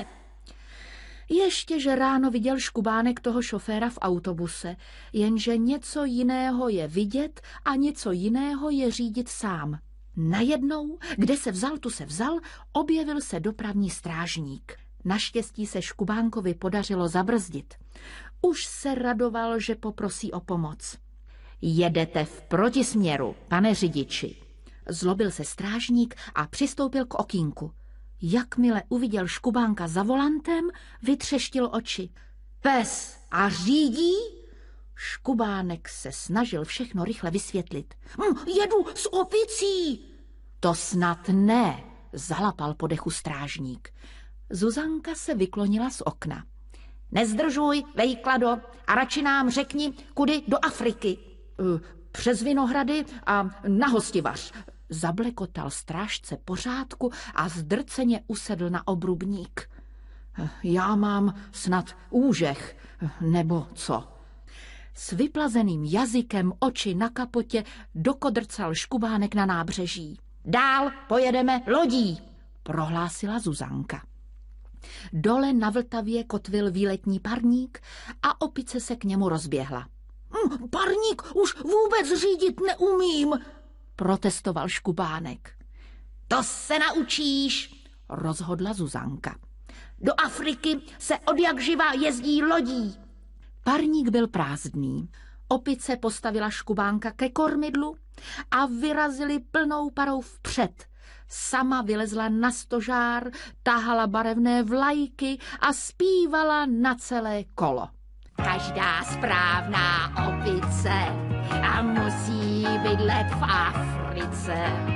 Ještě, že ráno viděl Škubánek toho šoféra v autobuse, jenže něco jiného je vidět a něco jiného je řídit sám. Najednou, kde se vzal, tu se vzal, objevil se dopravní strážník. Naštěstí se Škubánkovi podařilo zabrzdit. Už se radoval, že poprosí o pomoc. Jedete v protisměru, pane řidiči. Zlobil se strážník a přistoupil k okýnku. Jakmile uviděl Škubánka za volantem, vytřeštil oči. Pes a řídí? Škubánek se snažil všechno rychle vysvětlit. Jedu s opicí. To snad ne, zalapal po dechu strážník. Zuzanka se vyklonila z okna. Nezdržuj, vejklado, a radši nám řekni, kudy do Afriky. Přes Vinohrady a na Hostivař. Zablekotal strážce pořádku a zdrceně usedl na obrubník. Já mám snad úžeh, nebo co? S vyplazeným jazykem, oči na kapotě, dokodrcal Škubánek na nábřeží. Dál pojedeme lodí, prohlásila Zuzanka. Dole na Vltavě kotvil výletní parník a opice se k němu rozběhla. Parník už vůbec řídit neumím, protestoval Škubánek. To se naučíš, rozhodla Zuzanka. Do Afriky se odjakživa jezdí lodí. Parník byl prázdný. Opice postavila Škubánka ke kormidlu a vyrazili plnou parou vpřed. Sama vylezla na stožár, tahala barevné vlajky a zpívala na celé kolo. Každá správná opice a musí bydlet v Africe.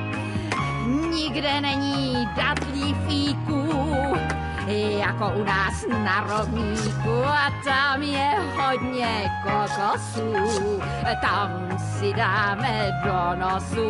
Nikde není datlí fíků, jako u nás na rovníku, a tam je hodně kokosů. Tam si dáme do nosu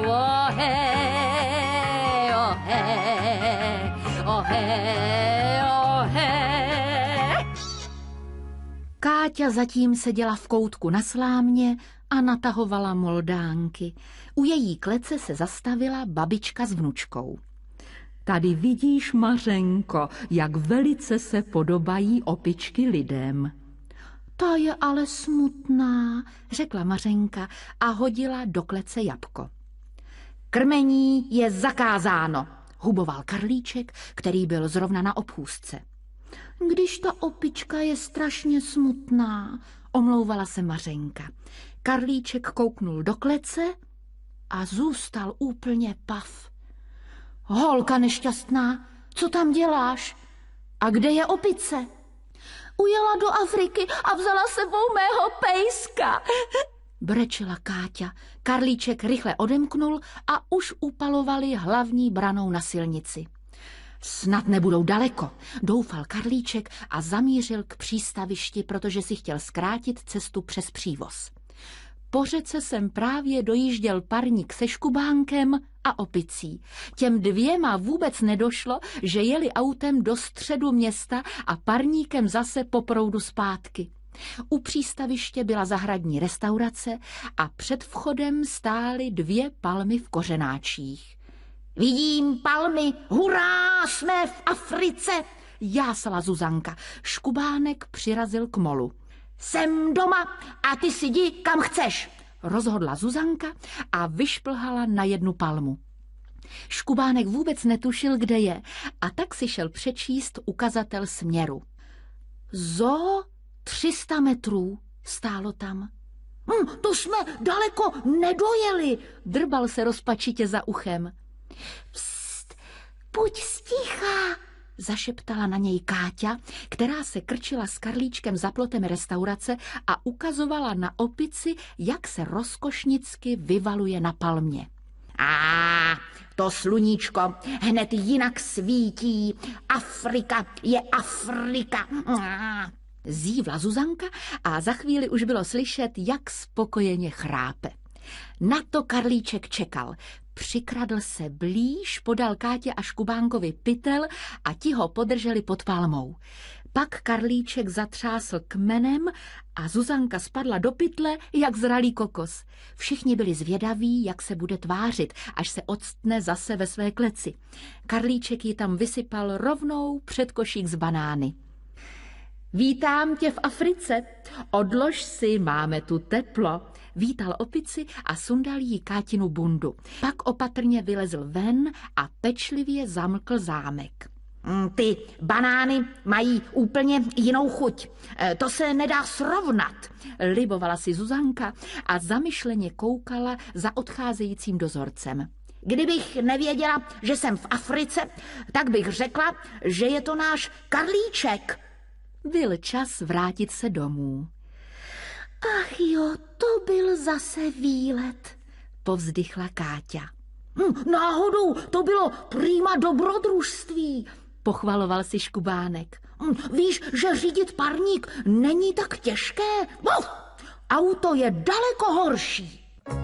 ohej, ohej, ohej, ohej. Káťa zatím seděla v koutku na slámě a natahovala moldánky. U její klece se zastavila babička s vnučkou. Tady vidíš, Mařenko, jak velice se podobají opičky lidem. Ta je ale smutná, řekla Mařenka a hodila do klece jabko. Krmení je zakázáno, huboval Karlíček, který byl zrovna na obchůzce. Když ta opička je strašně smutná, omlouvala se Mařenka. Karlíček kouknul do klece a zůstal úplně pav. Holka nešťastná, co tam děláš? A kde je opice? Ujela do Afriky a vzala sebou mého pejska, brečela Káťa. Karlíček rychle odemknul a už upalovali hlavní branou na silnici. Snad nebudou daleko, doufal Karlíček a zamířil k přístavišti, protože si chtěl zkrátit cestu přes přívoz. Po řece sem právě dojížděl parník se Škubánkem a opicí. Těm dvěma vůbec nedošlo, že jeli autem do středu města a parníkem zase po proudu zpátky. U přístaviště byla zahradní restaurace a před vchodem stály 2 palmy v kořenáčích. Vidím palmy, hurá, jsme v Africe, jásala Zuzanka. Škubánek přirazil k molu. Jsem doma a ty si jdi kam chceš, rozhodla Zuzanka a vyšplhala na 1 palmu. Škubánek vůbec netušil, kde je, a tak si šel přečíst ukazatel směru. Zoo 300 metrů stálo tam. To jsme daleko nedojeli, drbal se rozpačitě za uchem. Pst, buď sticha, zašeptala na něj Káťa, která se krčila s Karlíčkem za plotem restaurace a ukazovala na opici, jak se rozkošnicky vyvaluje na palmě. To sluníčko hned jinak svítí. Afrika je Afrika. Zívla Zuzanka a za chvíli už bylo slyšet, jak spokojeně chrápe. Na to Karlíček čekal. Přikradl se blíž, podal Kátě a Škubánkovi pytel a ti ho podrželi pod palmou. Pak Karlíček zatřásl kmenem a Zuzanka spadla do pytle, jak zralý kokos. Všichni byli zvědaví, jak se bude tvářit, až se octne zase ve své kleci. Karlíček ji tam vysypal rovnou před košík z banány. Vítám tě v Africe, odlož si, máme tu teplo. Vítal opici a sundal jí Kátinu bundu. Pak opatrně vylezl ven a pečlivě zamkl zámek. Ty banány mají úplně jinou chuť. To se nedá srovnat, libovala si Zuzanka a zamyšleně koukala za odcházejícím dozorcem. Kdybych nevěděla, že jsem v Africe, tak bych řekla, že je to náš Karlíček. Byl čas vrátit se domů. Ach jo, to byl zase výlet, povzdychla Káťa. Náhodou to bylo prima dobrodružství, pochvaloval si Škubánek. Víš, že řídit parník není tak těžké? Auto je daleko horší.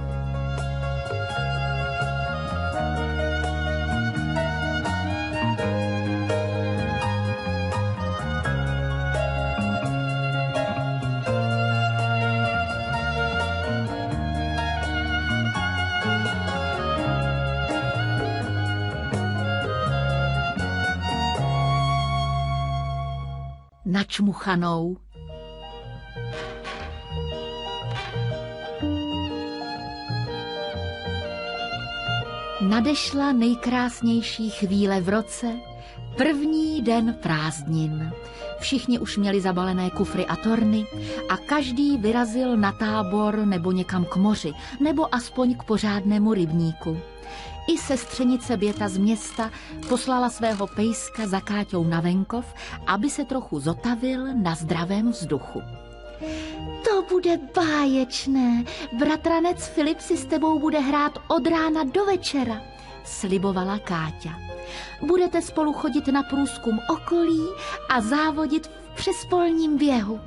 Načmuchanou. Nadešla nejkrásnější chvíle v roce, první den prázdnin. Všichni už měli zabalené kufry a torny a každý vyrazil na tábor nebo někam k moři, nebo aspoň k pořádnému rybníku. I sestřenice Běta z města poslala svého pejska za Káťou na venkov, aby se trochu zotavil na zdravém vzduchu. To bude báječné. Bratranec Filip si s tebou bude hrát od rána do večera, slibovala Káťa. Budete spolu chodit na průzkum okolí a závodit v přespolním běhu.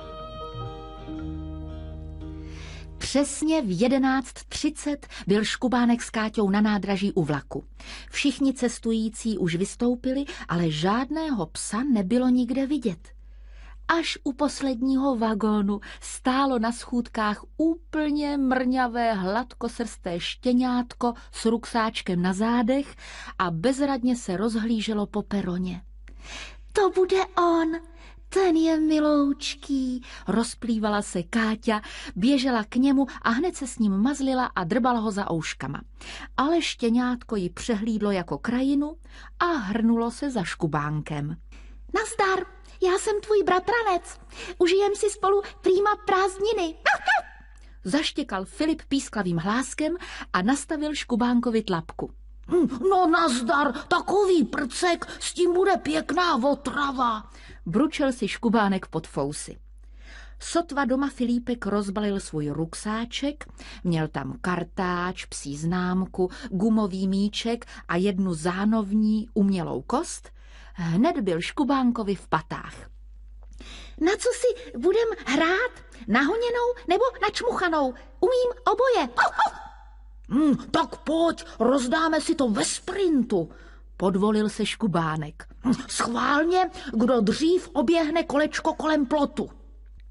Přesně v 11:30 byl Škubánek s Káťou na nádraží u vlaku. Všichni cestující už vystoupili, ale žádného psa nebylo nikde vidět. Až u posledního vagónu stálo na schůdkách úplně mrňavé hladkosrsté štěňátko s ruksáčkem na zádech a bezradně se rozhlíželo po peroně. To bude on, ten je miloučký, rozplývala se Káťa, běžela k němu a hned se s ním mazlila a drbala ho za ouškama. Ale štěňátko ji přehlídlo jako krajinu a hrnulo se za Škubánkem. Nazdar, já jsem tvůj bratranec, užijem si spolu prýma prázdniny. Zaštěkal Filip písklavým hláskem a nastavil Škubánkovi tlapku. No nazdar, takový prcek, s tím bude pěkná otrava, bručel si Škubánek pod fousy. Sotva doma Filípek rozbalil svůj ruksáček, měl tam kartáč, psí známku, gumový míček a jednu zánovní umělou kost, hned byl Škubánkovi v patách. Na co si budem hrát? Na honěnou nebo na čmuchanou? Umím oboje. Tak pojď, rozdáme si to ve sprintu, podvolil se Škubánek. Schválně, kdo dřív oběhne kolečko kolem plotu.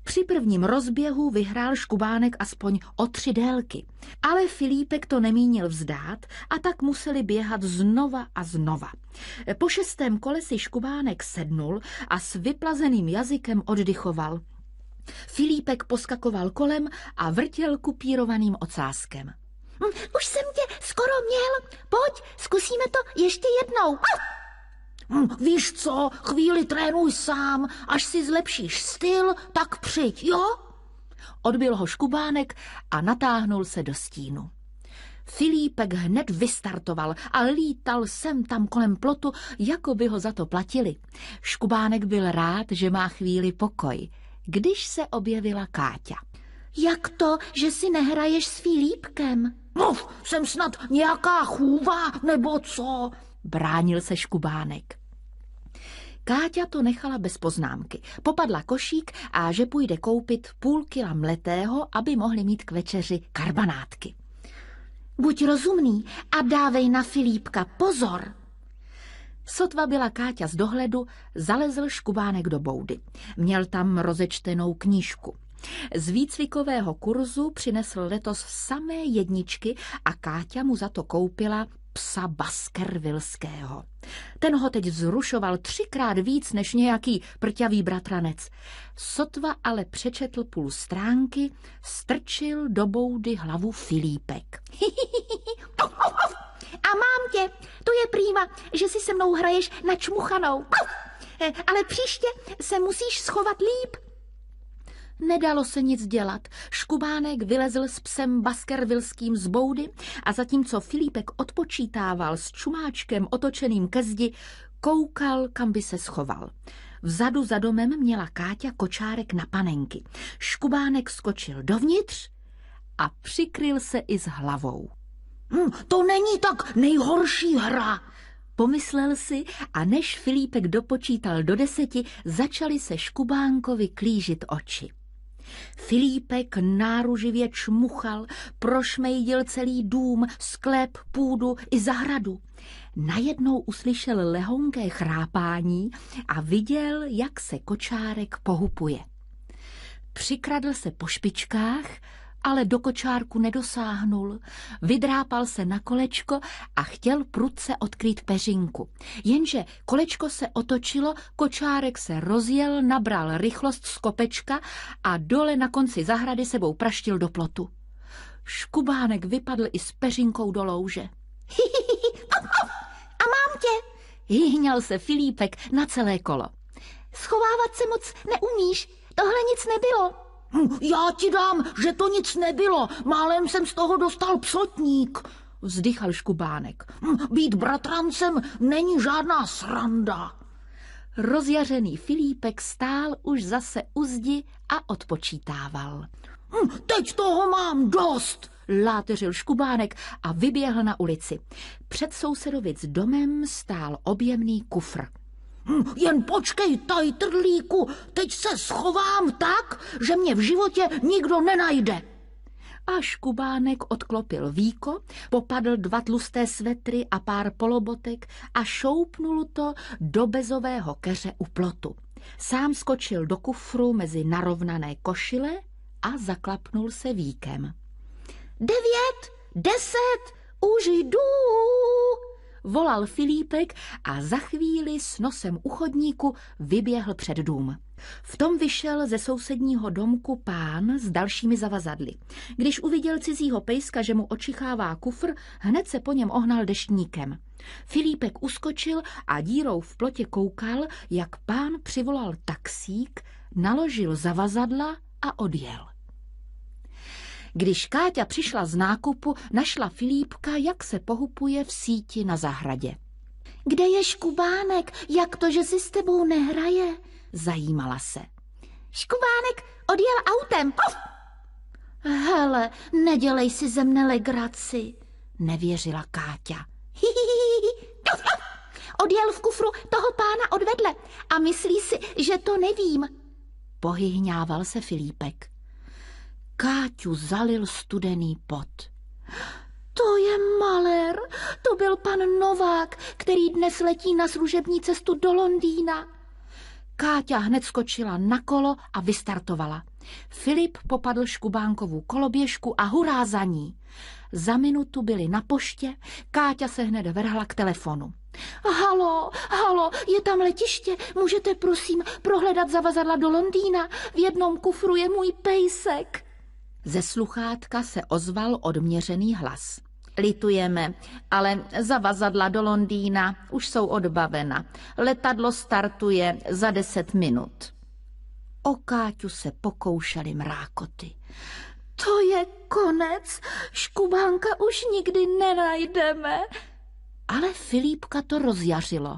Při prvním rozběhu vyhrál Škubánek aspoň o 3 délky, ale Filípek to nemínil vzdát a tak museli běhat znova a znova. Po 6. kole si Škubánek sednul a s vyplazeným jazykem oddychoval. Filípek poskakoval kolem a vrtěl kupírovaným ocáskem. Už jsem tě skoro měl, pojď, zkusíme to ještě jednou. Víš co, chvíli trénuj sám, až si zlepšíš styl, tak přijď, jo? Odbil ho Škubánek a natáhnul se do stínu. Filípek hned vystartoval a lítal sem tam kolem plotu, jako by ho za to platili. Škubánek byl rád, že má chvíli pokoj, když se objevila Káťa. Jak to, že si nehraješ s Filípkem? Jsem snad nějaká chůva, nebo co? Bránil se Škubánek. Káťa to nechala bez poznámky. Popadla košík a že půjde koupit 0,5 kila mletého, aby mohli mít k večeři karbanátky. Buď rozumný a dávej na Filípka pozor. Sotva byla Káťa z dohledu, zalezl Škubánek do boudy. Měl tam rozečtenou knížku. Z výcvikového kurzu přinesl letos samé 1 a Káťa mu za to koupila psa Baskervillského. Ten ho teď vzrušoval 3krát víc než nějaký prťavý bratranec. Sotva ale přečetl 0,5 stránky, strčil do boudy hlavu Filípek. A mám tě, to je prýma, že si se mnou hraješ na čmuchanou. Ale příště se musíš schovat líp. Nedalo se nic dělat. Škubánek vylezl s psem Baskervillským z boudy a zatímco Filípek odpočítával s čumáčkem otočeným ke zdi, koukal, kam by se schoval. Vzadu za domem měla Káťa kočárek na panenky. Škubánek skočil dovnitř a přikryl se i s hlavou. To není tak nejhorší hra, pomyslel si a než Filípek dopočítal do 10, začaly se Škubánkovi klížit oči. Filípek náruživě čmuchal, prošmejdil celý dům, sklep, půdu i zahradu. Najednou uslyšel lehonké chrápání a viděl, jak se kočárek pohupuje. Přikradl se po špičkách, ale do kočárku nedosáhnul. Vydrápal se na kolečko a chtěl prudce odkrýt peřinku. Jenže kolečko se otočilo, kočárek se rozjel, nabral rychlost z kopečka a dole na konci zahrady sebou praštil do plotu. Škubánek vypadl i s peřinkou do louže. A mám tě, hýhňal se Filípek na celé kolo. Schovávat se moc neumíš, tohle nic nebylo. Já ti dám, že to nic nebylo, málem jsem z toho dostal psotník, vzdychal Škubánek. Být bratrancem není žádná sranda. Rozjařený Filípek stál už zase u zdi a odpočítával. Teď toho mám dost, láteřil Škubánek a vyběhl na ulici. Před sousedovic domem stál objemný kufr. Jen počkej, tajtrlíku, teď se schovám tak, že mě v životě nikdo nenajde. A Škubánek odklopil víko, popadl 2 tlusté svetry a pár polobotek a šoupnul to do bezového keře u plotu. Sám skočil do kufru mezi narovnané košile a zaklapnul se víkem. 9, 10, už jdu, volal Filípek a za chvíli s nosem u chodníku vyběhl před dům. V tom vyšel ze sousedního domku pán s dalšími zavazadly. Když uviděl cizího pejska, že mu očichává kufr, hned se po něm ohnal deštníkem. Filípek uskočil a dírou v plotě koukal, jak pán přivolal taxík, naložil zavazadla a odjel. Když Káťa přišla z nákupu, našla Filípka, jak se pohupuje v síti na zahradě. Kde je Škubánek? Jak to, že si s tebou nehraje? Zajímala se. Škubánek odjel autem. Hele, nedělej si ze mne legraci, nevěřila Káťa. Odjel v kufru toho pána odvedle a myslí si, že to nevím. Pohyhňával se Filípek. Káťu zalil studený pot. To je malér, to byl pan Novák, který dnes letí na služební cestu do Londýna. Káťa hned skočila na kolo a vystartovala. Filip popadl Škubánkovu koloběžku a hurá za ní. Za minutu byli na poště, Káťa se hned vrhla k telefonu. Halo, je tam letiště, můžete prosím prohledat zavazadla do Londýna, v jednom kufru je můj pejsek. Ze sluchátka se ozval odměřený hlas. Litujeme, ale zavazadla do Londýna už jsou odbavena. Letadlo startuje za 10 minut. O Káťu se pokoušely mrákoty. To je konec, Škubánka už nikdy nenajdeme. Ale Filipka to rozjařilo.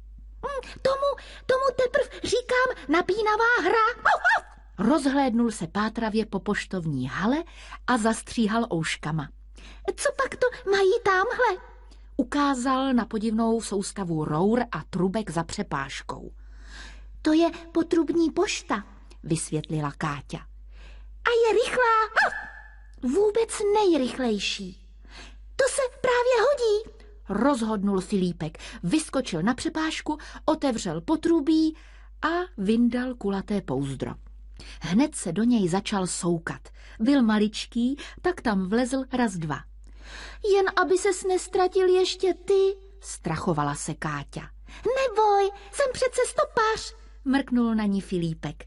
Tomu teprv říkám napínavá hra. Rozhlédnul se pátravě po poštovní hale a zastříhal ouškama. Co pak to mají támhle? Ukázal na podivnou soustavu rour a trubek za přepážkou. To je potrubní pošta, vysvětlila Káťa. A je rychlá. Vůbec nejrychlejší. To se právě hodí, rozhodnul Filípek. Vyskočil na přepážku, otevřel potrubí a vyndal kulaté pouzdro. Hned se do něj začal soukat. Byl maličký, tak tam vlezl raz dva. Jen aby ses nestratil ještě ty, strachovala se Káťa. Neboj, jsem přece stopář, mrknul na ní Filípek.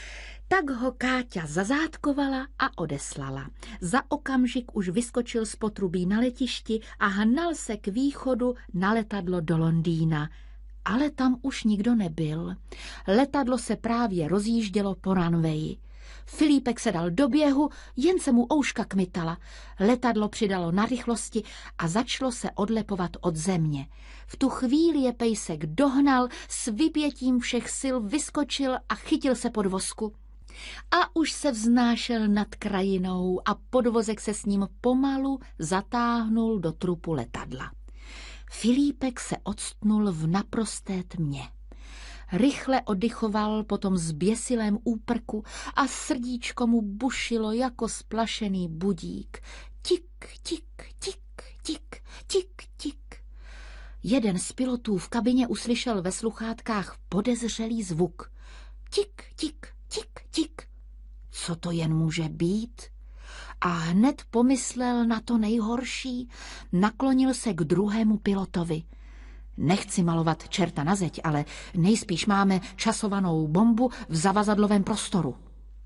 Tak ho Káťa zazátkovala a odeslala. Za okamžik už vyskočil z potrubí na letišti a hnal se k východu na letadlo do Londýna. Ale tam už nikdo nebyl. Letadlo se právě rozjíždělo po runwayi. Filípek se dal do běhu, jen se mu ouška kmitala. Letadlo přidalo na rychlosti a začalo se odlepovat od země. V tu chvíli je pejsek dohnal, s vypětím všech sil vyskočil a chytil se podvozku. A už se vznášel nad krajinou a podvozek se s ním pomalu zatáhnul do trupu letadla. Filípek se octnul v naprosté tmě. Rychle oddychoval po tom zběsilém úprku a srdíčko mu bušilo jako splašený budík. Tik, tik, tik, tik, tik, tik. Jeden z pilotů v kabině uslyšel ve sluchátkách podezřelý zvuk. Tik, tik, tik, tik. Co to jen může být? A hned pomyslel na to nejhorší, naklonil se k druhému pilotovi. Nechci malovat čerta na zeď, ale nejspíš máme časovanou bombu v zavazadlovém prostoru.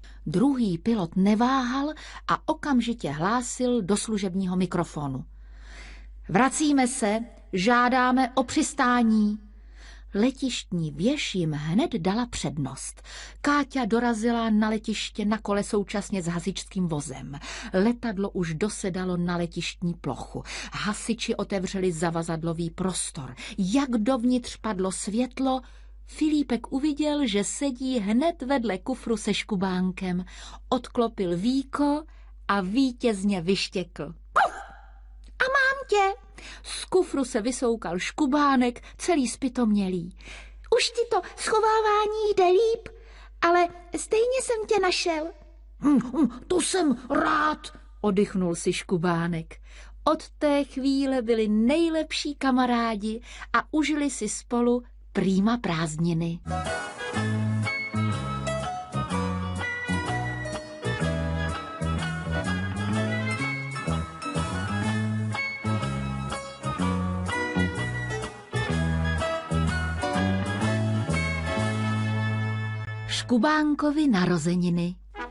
Druhý pilot neváhal a okamžitě hlásil do služebního mikrofonu. Vracíme se, žádáme o přistání. Letištní věž jim hned dala přednost. Káťa dorazila na letiště na kole současně s hasičským vozem. Letadlo už dosedalo na letištní plochu. Hasiči otevřeli zavazadlový prostor. Jak dovnitř padlo světlo, Filípek uviděl, že sedí hned vedle kufru se Škubánkem. Odklopil víko a vítězně vyštěkl. A mám tě! Z kufru se vysoukal Škubánek, celý zpytomělý. Už ti to schovávání jde líp, ale stejně jsem tě našel. To jsem rád, oddychnul si Škubánek. Od té chvíle byli nejlepší kamarádi a užili si spolu prýma prázdniny. Škubánkovi narozeniny.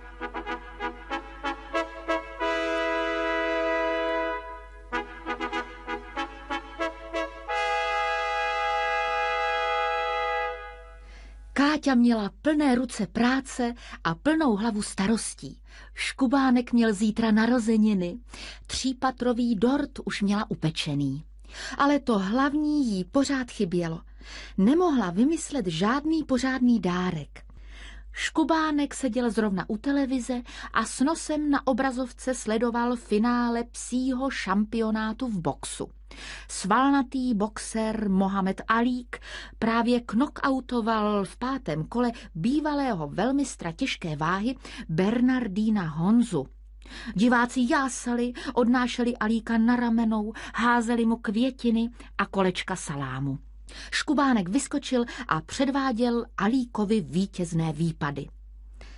Káťa měla plné ruce práce a plnou hlavu starostí. Škubánek měl zítra narozeniny. 3patrový dort už měla upečený. Ale to hlavní jí pořád chybělo. Nemohla vymyslet žádný pořádný dárek. Škubánek seděl zrovna u televize a s nosem na obrazovce sledoval finále psího šampionátu v boxu. Svalnatý boxer Mohamed Alík právě knockoutoval v 5. kole bývalého velmistra těžké váhy Bernardína Honzu. Diváci jásali, odnášeli Alíka na ramenou, házeli mu květiny a kolečka salámu. Škubánek vyskočil a předváděl Alíkovi vítězné výpady.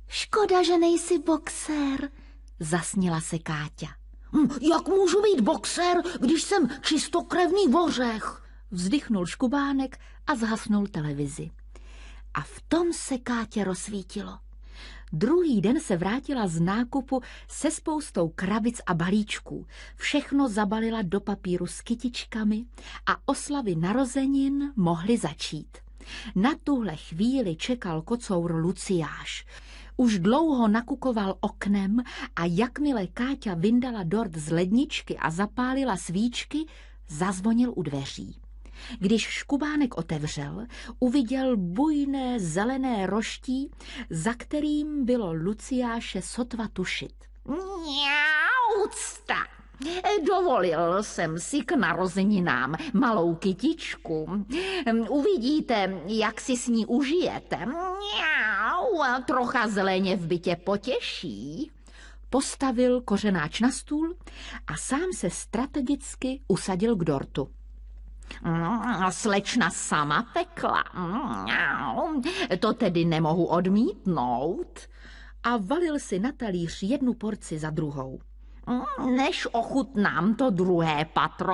Škoda, že nejsi boxer, zasněla se Káťa. Jak můžu být boxer, když jsem čistokrevný vořech? Vzdychnul Škubánek a zhasnul televizi. A v tom se Kátě rozsvítilo. Druhý den se vrátila z nákupu se spoustou krabic a balíčků. Všechno zabalila do papíru s kytičkami a oslavy narozenin mohly začít. Na tuhle chvíli čekal kocour Luciáš. Už dlouho nakukoval oknem a jakmile Káťa vyndala dort z ledničky a zapálila svíčky, zazvonil u dveří. Když Škubánek otevřel, uviděl bujné zelené roští, za kterým bylo Luciáše sotva tušit. Mňaucta! Dovolil jsem si k narozeninám malou kytičku. Uvidíte, jak si s ní užijete. Mňau, trocha zeleně v bytě potěší. Postavil kořenáč na stůl a sám se strategicky usadil k dortu. Slečna sama pekla. To tedy nemohu odmítnout. A valil si na talíř jednu porci za druhou. Než ochutnám to druhé patro.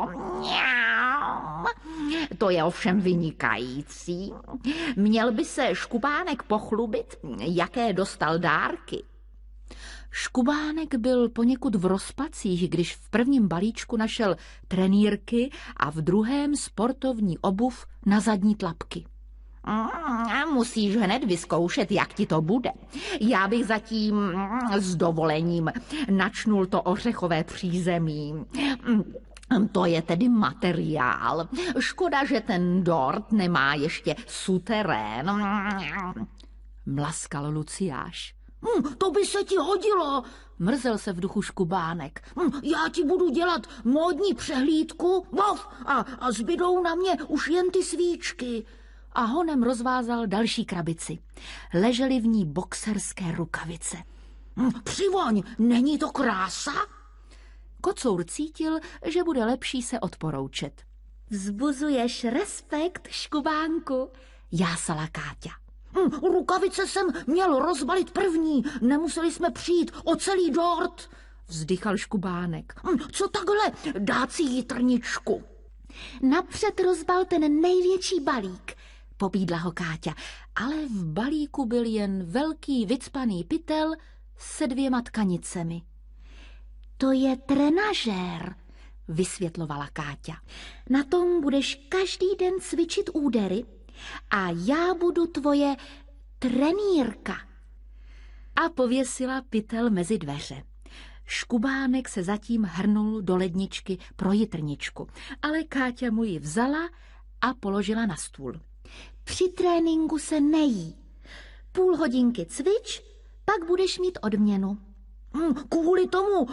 To je ovšem vynikající. Měl by se Škubánek pochlubit, jaké dostal dárky. Škubánek byl poněkud v rozpacích, když v prvním balíčku našel trenýrky a v druhém sportovní obuv na zadní tlapky. Musíš hned vyzkoušet, jak ti to bude. Já bych zatím s dovolením načnul to ořechové přízemí. To je tedy materiál. Škoda, že ten dort nemá ještě suterén. Mlaskal Luciáš. To by se ti hodilo, mrzel se v duchu Škubánek. Já ti budu dělat módní přehlídku a zbydou na mě už jen ty svíčky. A honem rozvázal další krabici. Ležely v ní boxerské rukavice. Přivoň, není to krása? Kocour cítil, že bude lepší se odporoučet. Vzbuzuješ respekt, Škubánku, jásala Káťa. Rukavice jsem měl rozbalit první, nemuseli jsme přijít o celý dort, vzdychal Škubánek. Co takhle, dát si jitrničku? Napřed rozbal ten největší balík, pobídla ho Káťa, ale v balíku byl jen velký vycpaný pytel se 2 tkanicemi. To je trenažér, vysvětlovala Káťa. Na tom budeš každý den cvičit údery a já budu tvoje trenýrka. A pověsila pytel mezi dveře. Škubánek se zatím hrnul do ledničky pro jitrničku, ale Káťa mu ji vzala a položila na stůl. Při tréninku se nejí. Půl hodinky cvič, pak budeš mít odměnu. Kvůli tomu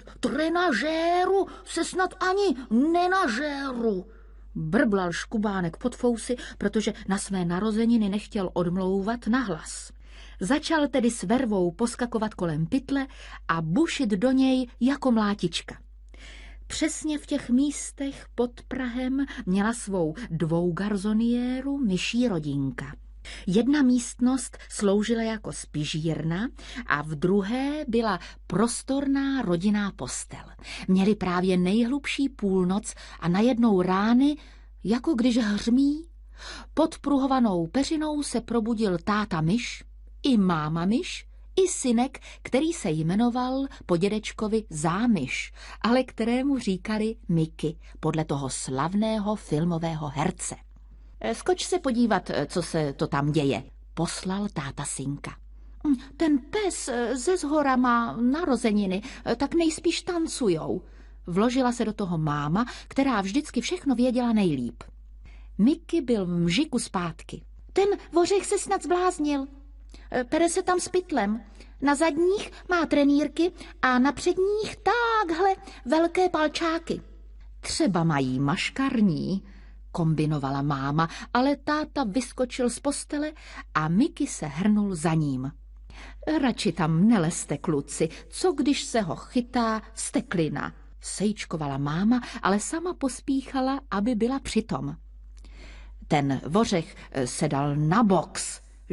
trenažéru se snad ani nenažéru, brblal Škubánek pod fousy, protože na své narozeniny nechtěl odmlouvat nahlas. Začal tedy s vervou poskakovat kolem pytle a bušit do něj jako mlátička. Přesně v těch místech pod prahem měla svou 2garzoniéru myší rodinka. Jedna místnost sloužila jako spižírna a v druhé byla prostorná rodinná postel. Měli právě nejhlubší půlnoc a najednou rány, jako když hřmí. Pod pruhovanou peřinou se probudil táta myš, i máma myš, i synek, který se jmenoval po dědečkovi Zámyš, ale kterému říkali Miky, podle toho slavného filmového herce. Skoč se podívat, co se to tam děje, poslal táta synka. Ten pes ze zhora má narozeniny, tak nejspíš tancujou. Vložila se do toho máma, která vždycky všechno věděla nejlíp. Miky byl v mžiku zpátky. Ten vořech se snad zbláznil. Pere se tam s pytlem. Na zadních má trenýrky a na předních takhle velké palčáky. Třeba mají maškarní, kombinovala máma, ale táta vyskočil z postele a Miky se hrnul za ním. Radši tam nelezte, kluci, co když se ho chytá steklina, sejčkovala máma, ale sama pospíchala, aby byla přitom. Ten vořech se dal na box,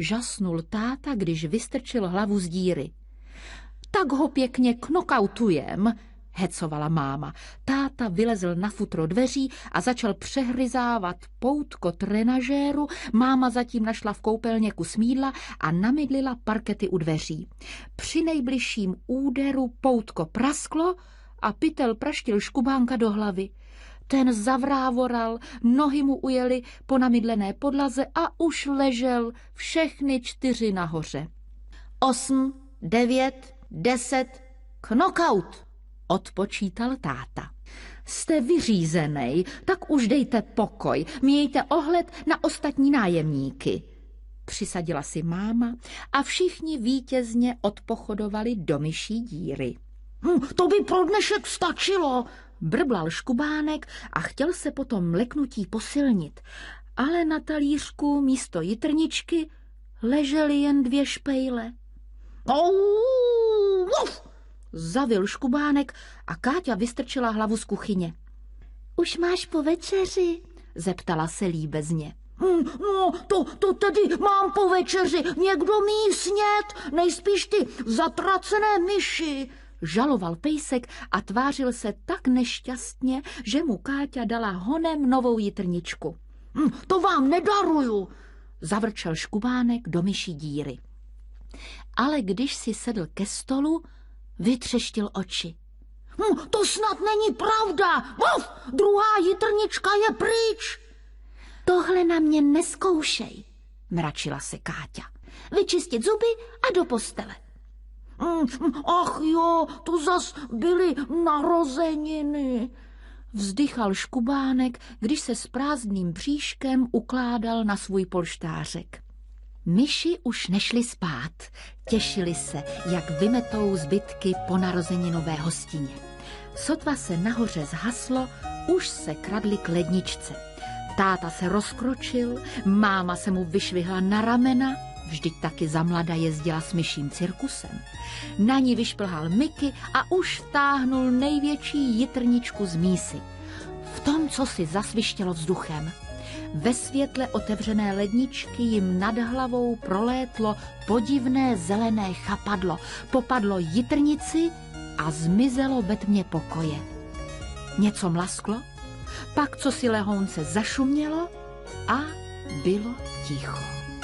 žasnul táta, když vystrčil hlavu z díry. Tak ho pěkně knokautujem, hecovala máma. Táta vylezl na futro dveří a začal přehryzávat poutko trenažéru. Máma zatím našla v koupelně kus mýdla a namydlila parkety u dveří. Při nejbližším úderu poutko prasklo a pytel praštil Škubánka do hlavy. Ten zavrávoral, nohy mu ujeli po namydlené podlaze a už ležel všechny 4 nahoře. 8, 9, 10, knockout, odpočítal táta. Jste vyřízenej, tak už dejte pokoj, mějte ohled na ostatní nájemníky. Přisadila si máma a všichni vítězně odpochodovali do myší díry. To by pro dnešek stačilo, brblal Škubánek a chtěl se po tom mleknutí posilnit, ale na talířku místo jitrničky ležely jen 2 špejle. Zavil Škubánek a Káťa vystrčila hlavu z kuchyně. Už máš po večeři? Zeptala se líbezně. No, to tedy mám po večeři. Někdo mí snět, nejspíš ty zatracené myši. Žaloval pejsek a tvářil se tak nešťastně, že mu Káťa dala honem novou jitrničku. To vám nedaruju, zavrčel Škubánek do myší díry. Ale když si sedl ke stolu, vytřeštil oči. To snad není pravda. Druhá jitrnička je pryč. Tohle na mě neskoušej, mračila se Káťa. Vyčistit zuby a do postele. Ach jo, to zas byly narozeniny. Vzdychal Škubánek, když se s prázdným bříškem ukládal na svůj polštářek. Myši už nešli spát, těšili se, jak vymetou zbytky po narozeninové hostině. Sotva se nahoře zhaslo, už se kradli k ledničce. Táta se rozkročil, máma se mu vyšvihla na ramena, vždyť taky za mlada jezdila s myším cirkusem. Na ní vyšplhal Miky a už vtáhnul největší jitrničku z mísy. V tom, co si zasvištělo vzduchem. Ve světle otevřené ledničky jim nad hlavou prolétlo podivné zelené chapadlo, popadlo jitrnici a zmizelo ve tmě pokoje. Něco mlasklo, pak co si lehounce zašumělo a bylo ticho.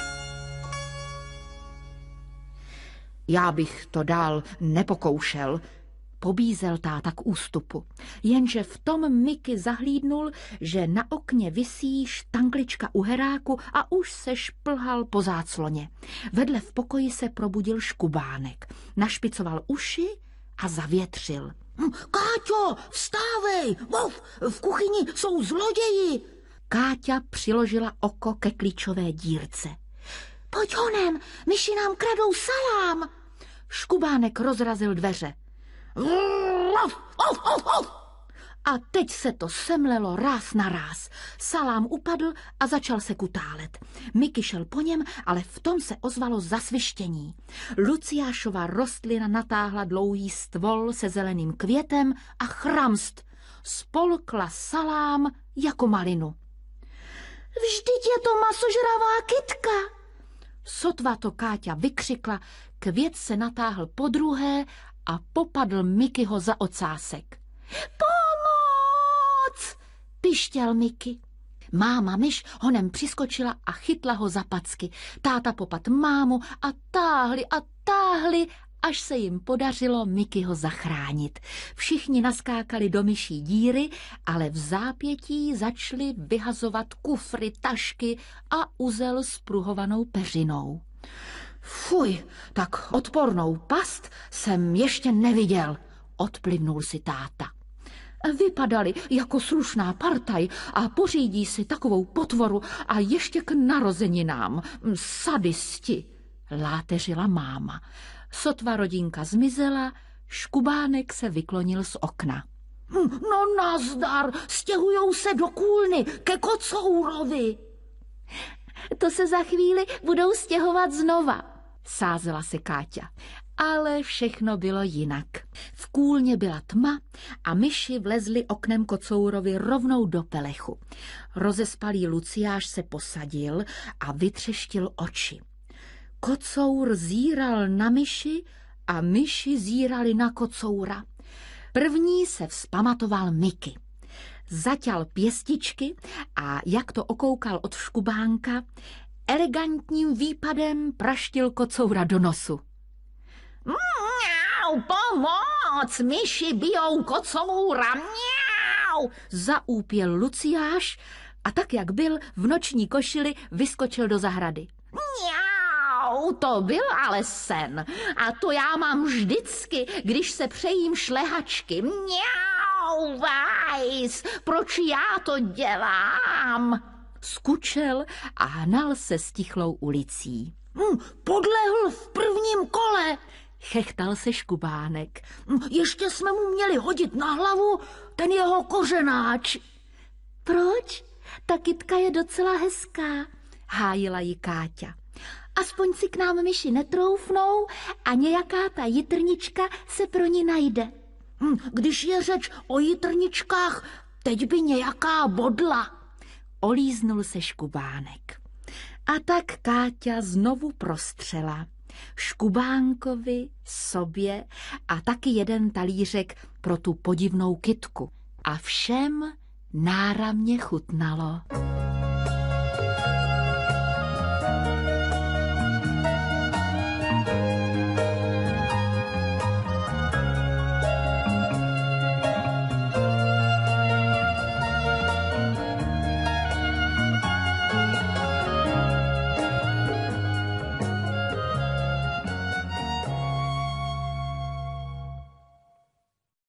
Já bych to dál nepokoušel, pobízel táta k ústupu. Jenže v tom Miky zahlídnul, že na okně visí štanklička u heráku a už se šplhal po zácloně. Vedle v pokoji se probudil Škubánek. Našpicoval uši a zavětřil. Káťo, vstávej! V kuchyni jsou zloději! Káťa přiložila oko ke klíčové dírce. Pojď honem, myši nám kradou salám! Škubánek rozrazil dveře. A teď se to semlelo ráz na ráz. Salám upadl a začal se kutálet. Miky šel po něm, ale v tom se ozvalo zasvištění. Luciášova rostlina natáhla dlouhý stvol se zeleným květem a chramst. Spolkla salám jako malinu. Vždyť je to masožravá kytka! Sotva to Káťa vykřikla, květ se natáhl podruhé a popadl Mikyho za ocásek. Pomoc! Pištěl Miky. Máma myš honem přiskočila a chytla ho za packy. Táta popad mámu a táhli, až se jim podařilo Mikyho zachránit. Všichni naskákali do myší díry, ale v zápětí začali vyhazovat kufry, tašky a uzel s pruhovanou peřinou. Fuj, tak odpornou past jsem ještě neviděl, odplivnul si táta. Vypadali jako slušná partaj a pořídí si takovou potvoru a ještě k narozeninám. Sadisti, láteřila máma. Sotva rodinka zmizela, Škubánek se vyklonil z okna. No nazdar, stěhujou se do kůlny ke kocourovi. To se za chvíli budou stěhovat znova, sázela se Káťa. Ale všechno bylo jinak. V kůlně byla tma a myši vlezli oknem kocourovi rovnou do pelechu. Rozespalý Luciáš se posadil a vytřeštil oči. Kocour zíral na myši a myši zírali na kocoura. První se vzpamatoval Miky. Zaťal pěstičky a jak to okoukal od škubánka, elegantním výpadem praštil kocoura do nosu. Mňau, pomoc, myši bijou kocoura, mňau, zaúpěl Luciáš a tak, jak byl v noční košili, vyskočil do zahrady. mňau, to byl ale sen. A to já mám vždycky, když se přejím šlehačky. Mňau, vajs, proč já to dělám? Skučel a hnal se stichlou ulicí. Podlehl v prvním kole. Chechtal se škubánek. Ještě jsme mu měli hodit na hlavu ten jeho kořenáč. Proč? Ta kytka je docela hezká, hájila ji Káťa. Aspoň si k nám myši netroufnou a nějaká ta jitrnička se pro ní najde. Když je řeč o jitrničkách, teď by nějaká bodla. Olíznul se škubánek. A tak Káťa znovu prostřela. Škubánkovi, sobě a taky jeden talířek pro tu podivnou kytku. A všem náramně chutnalo.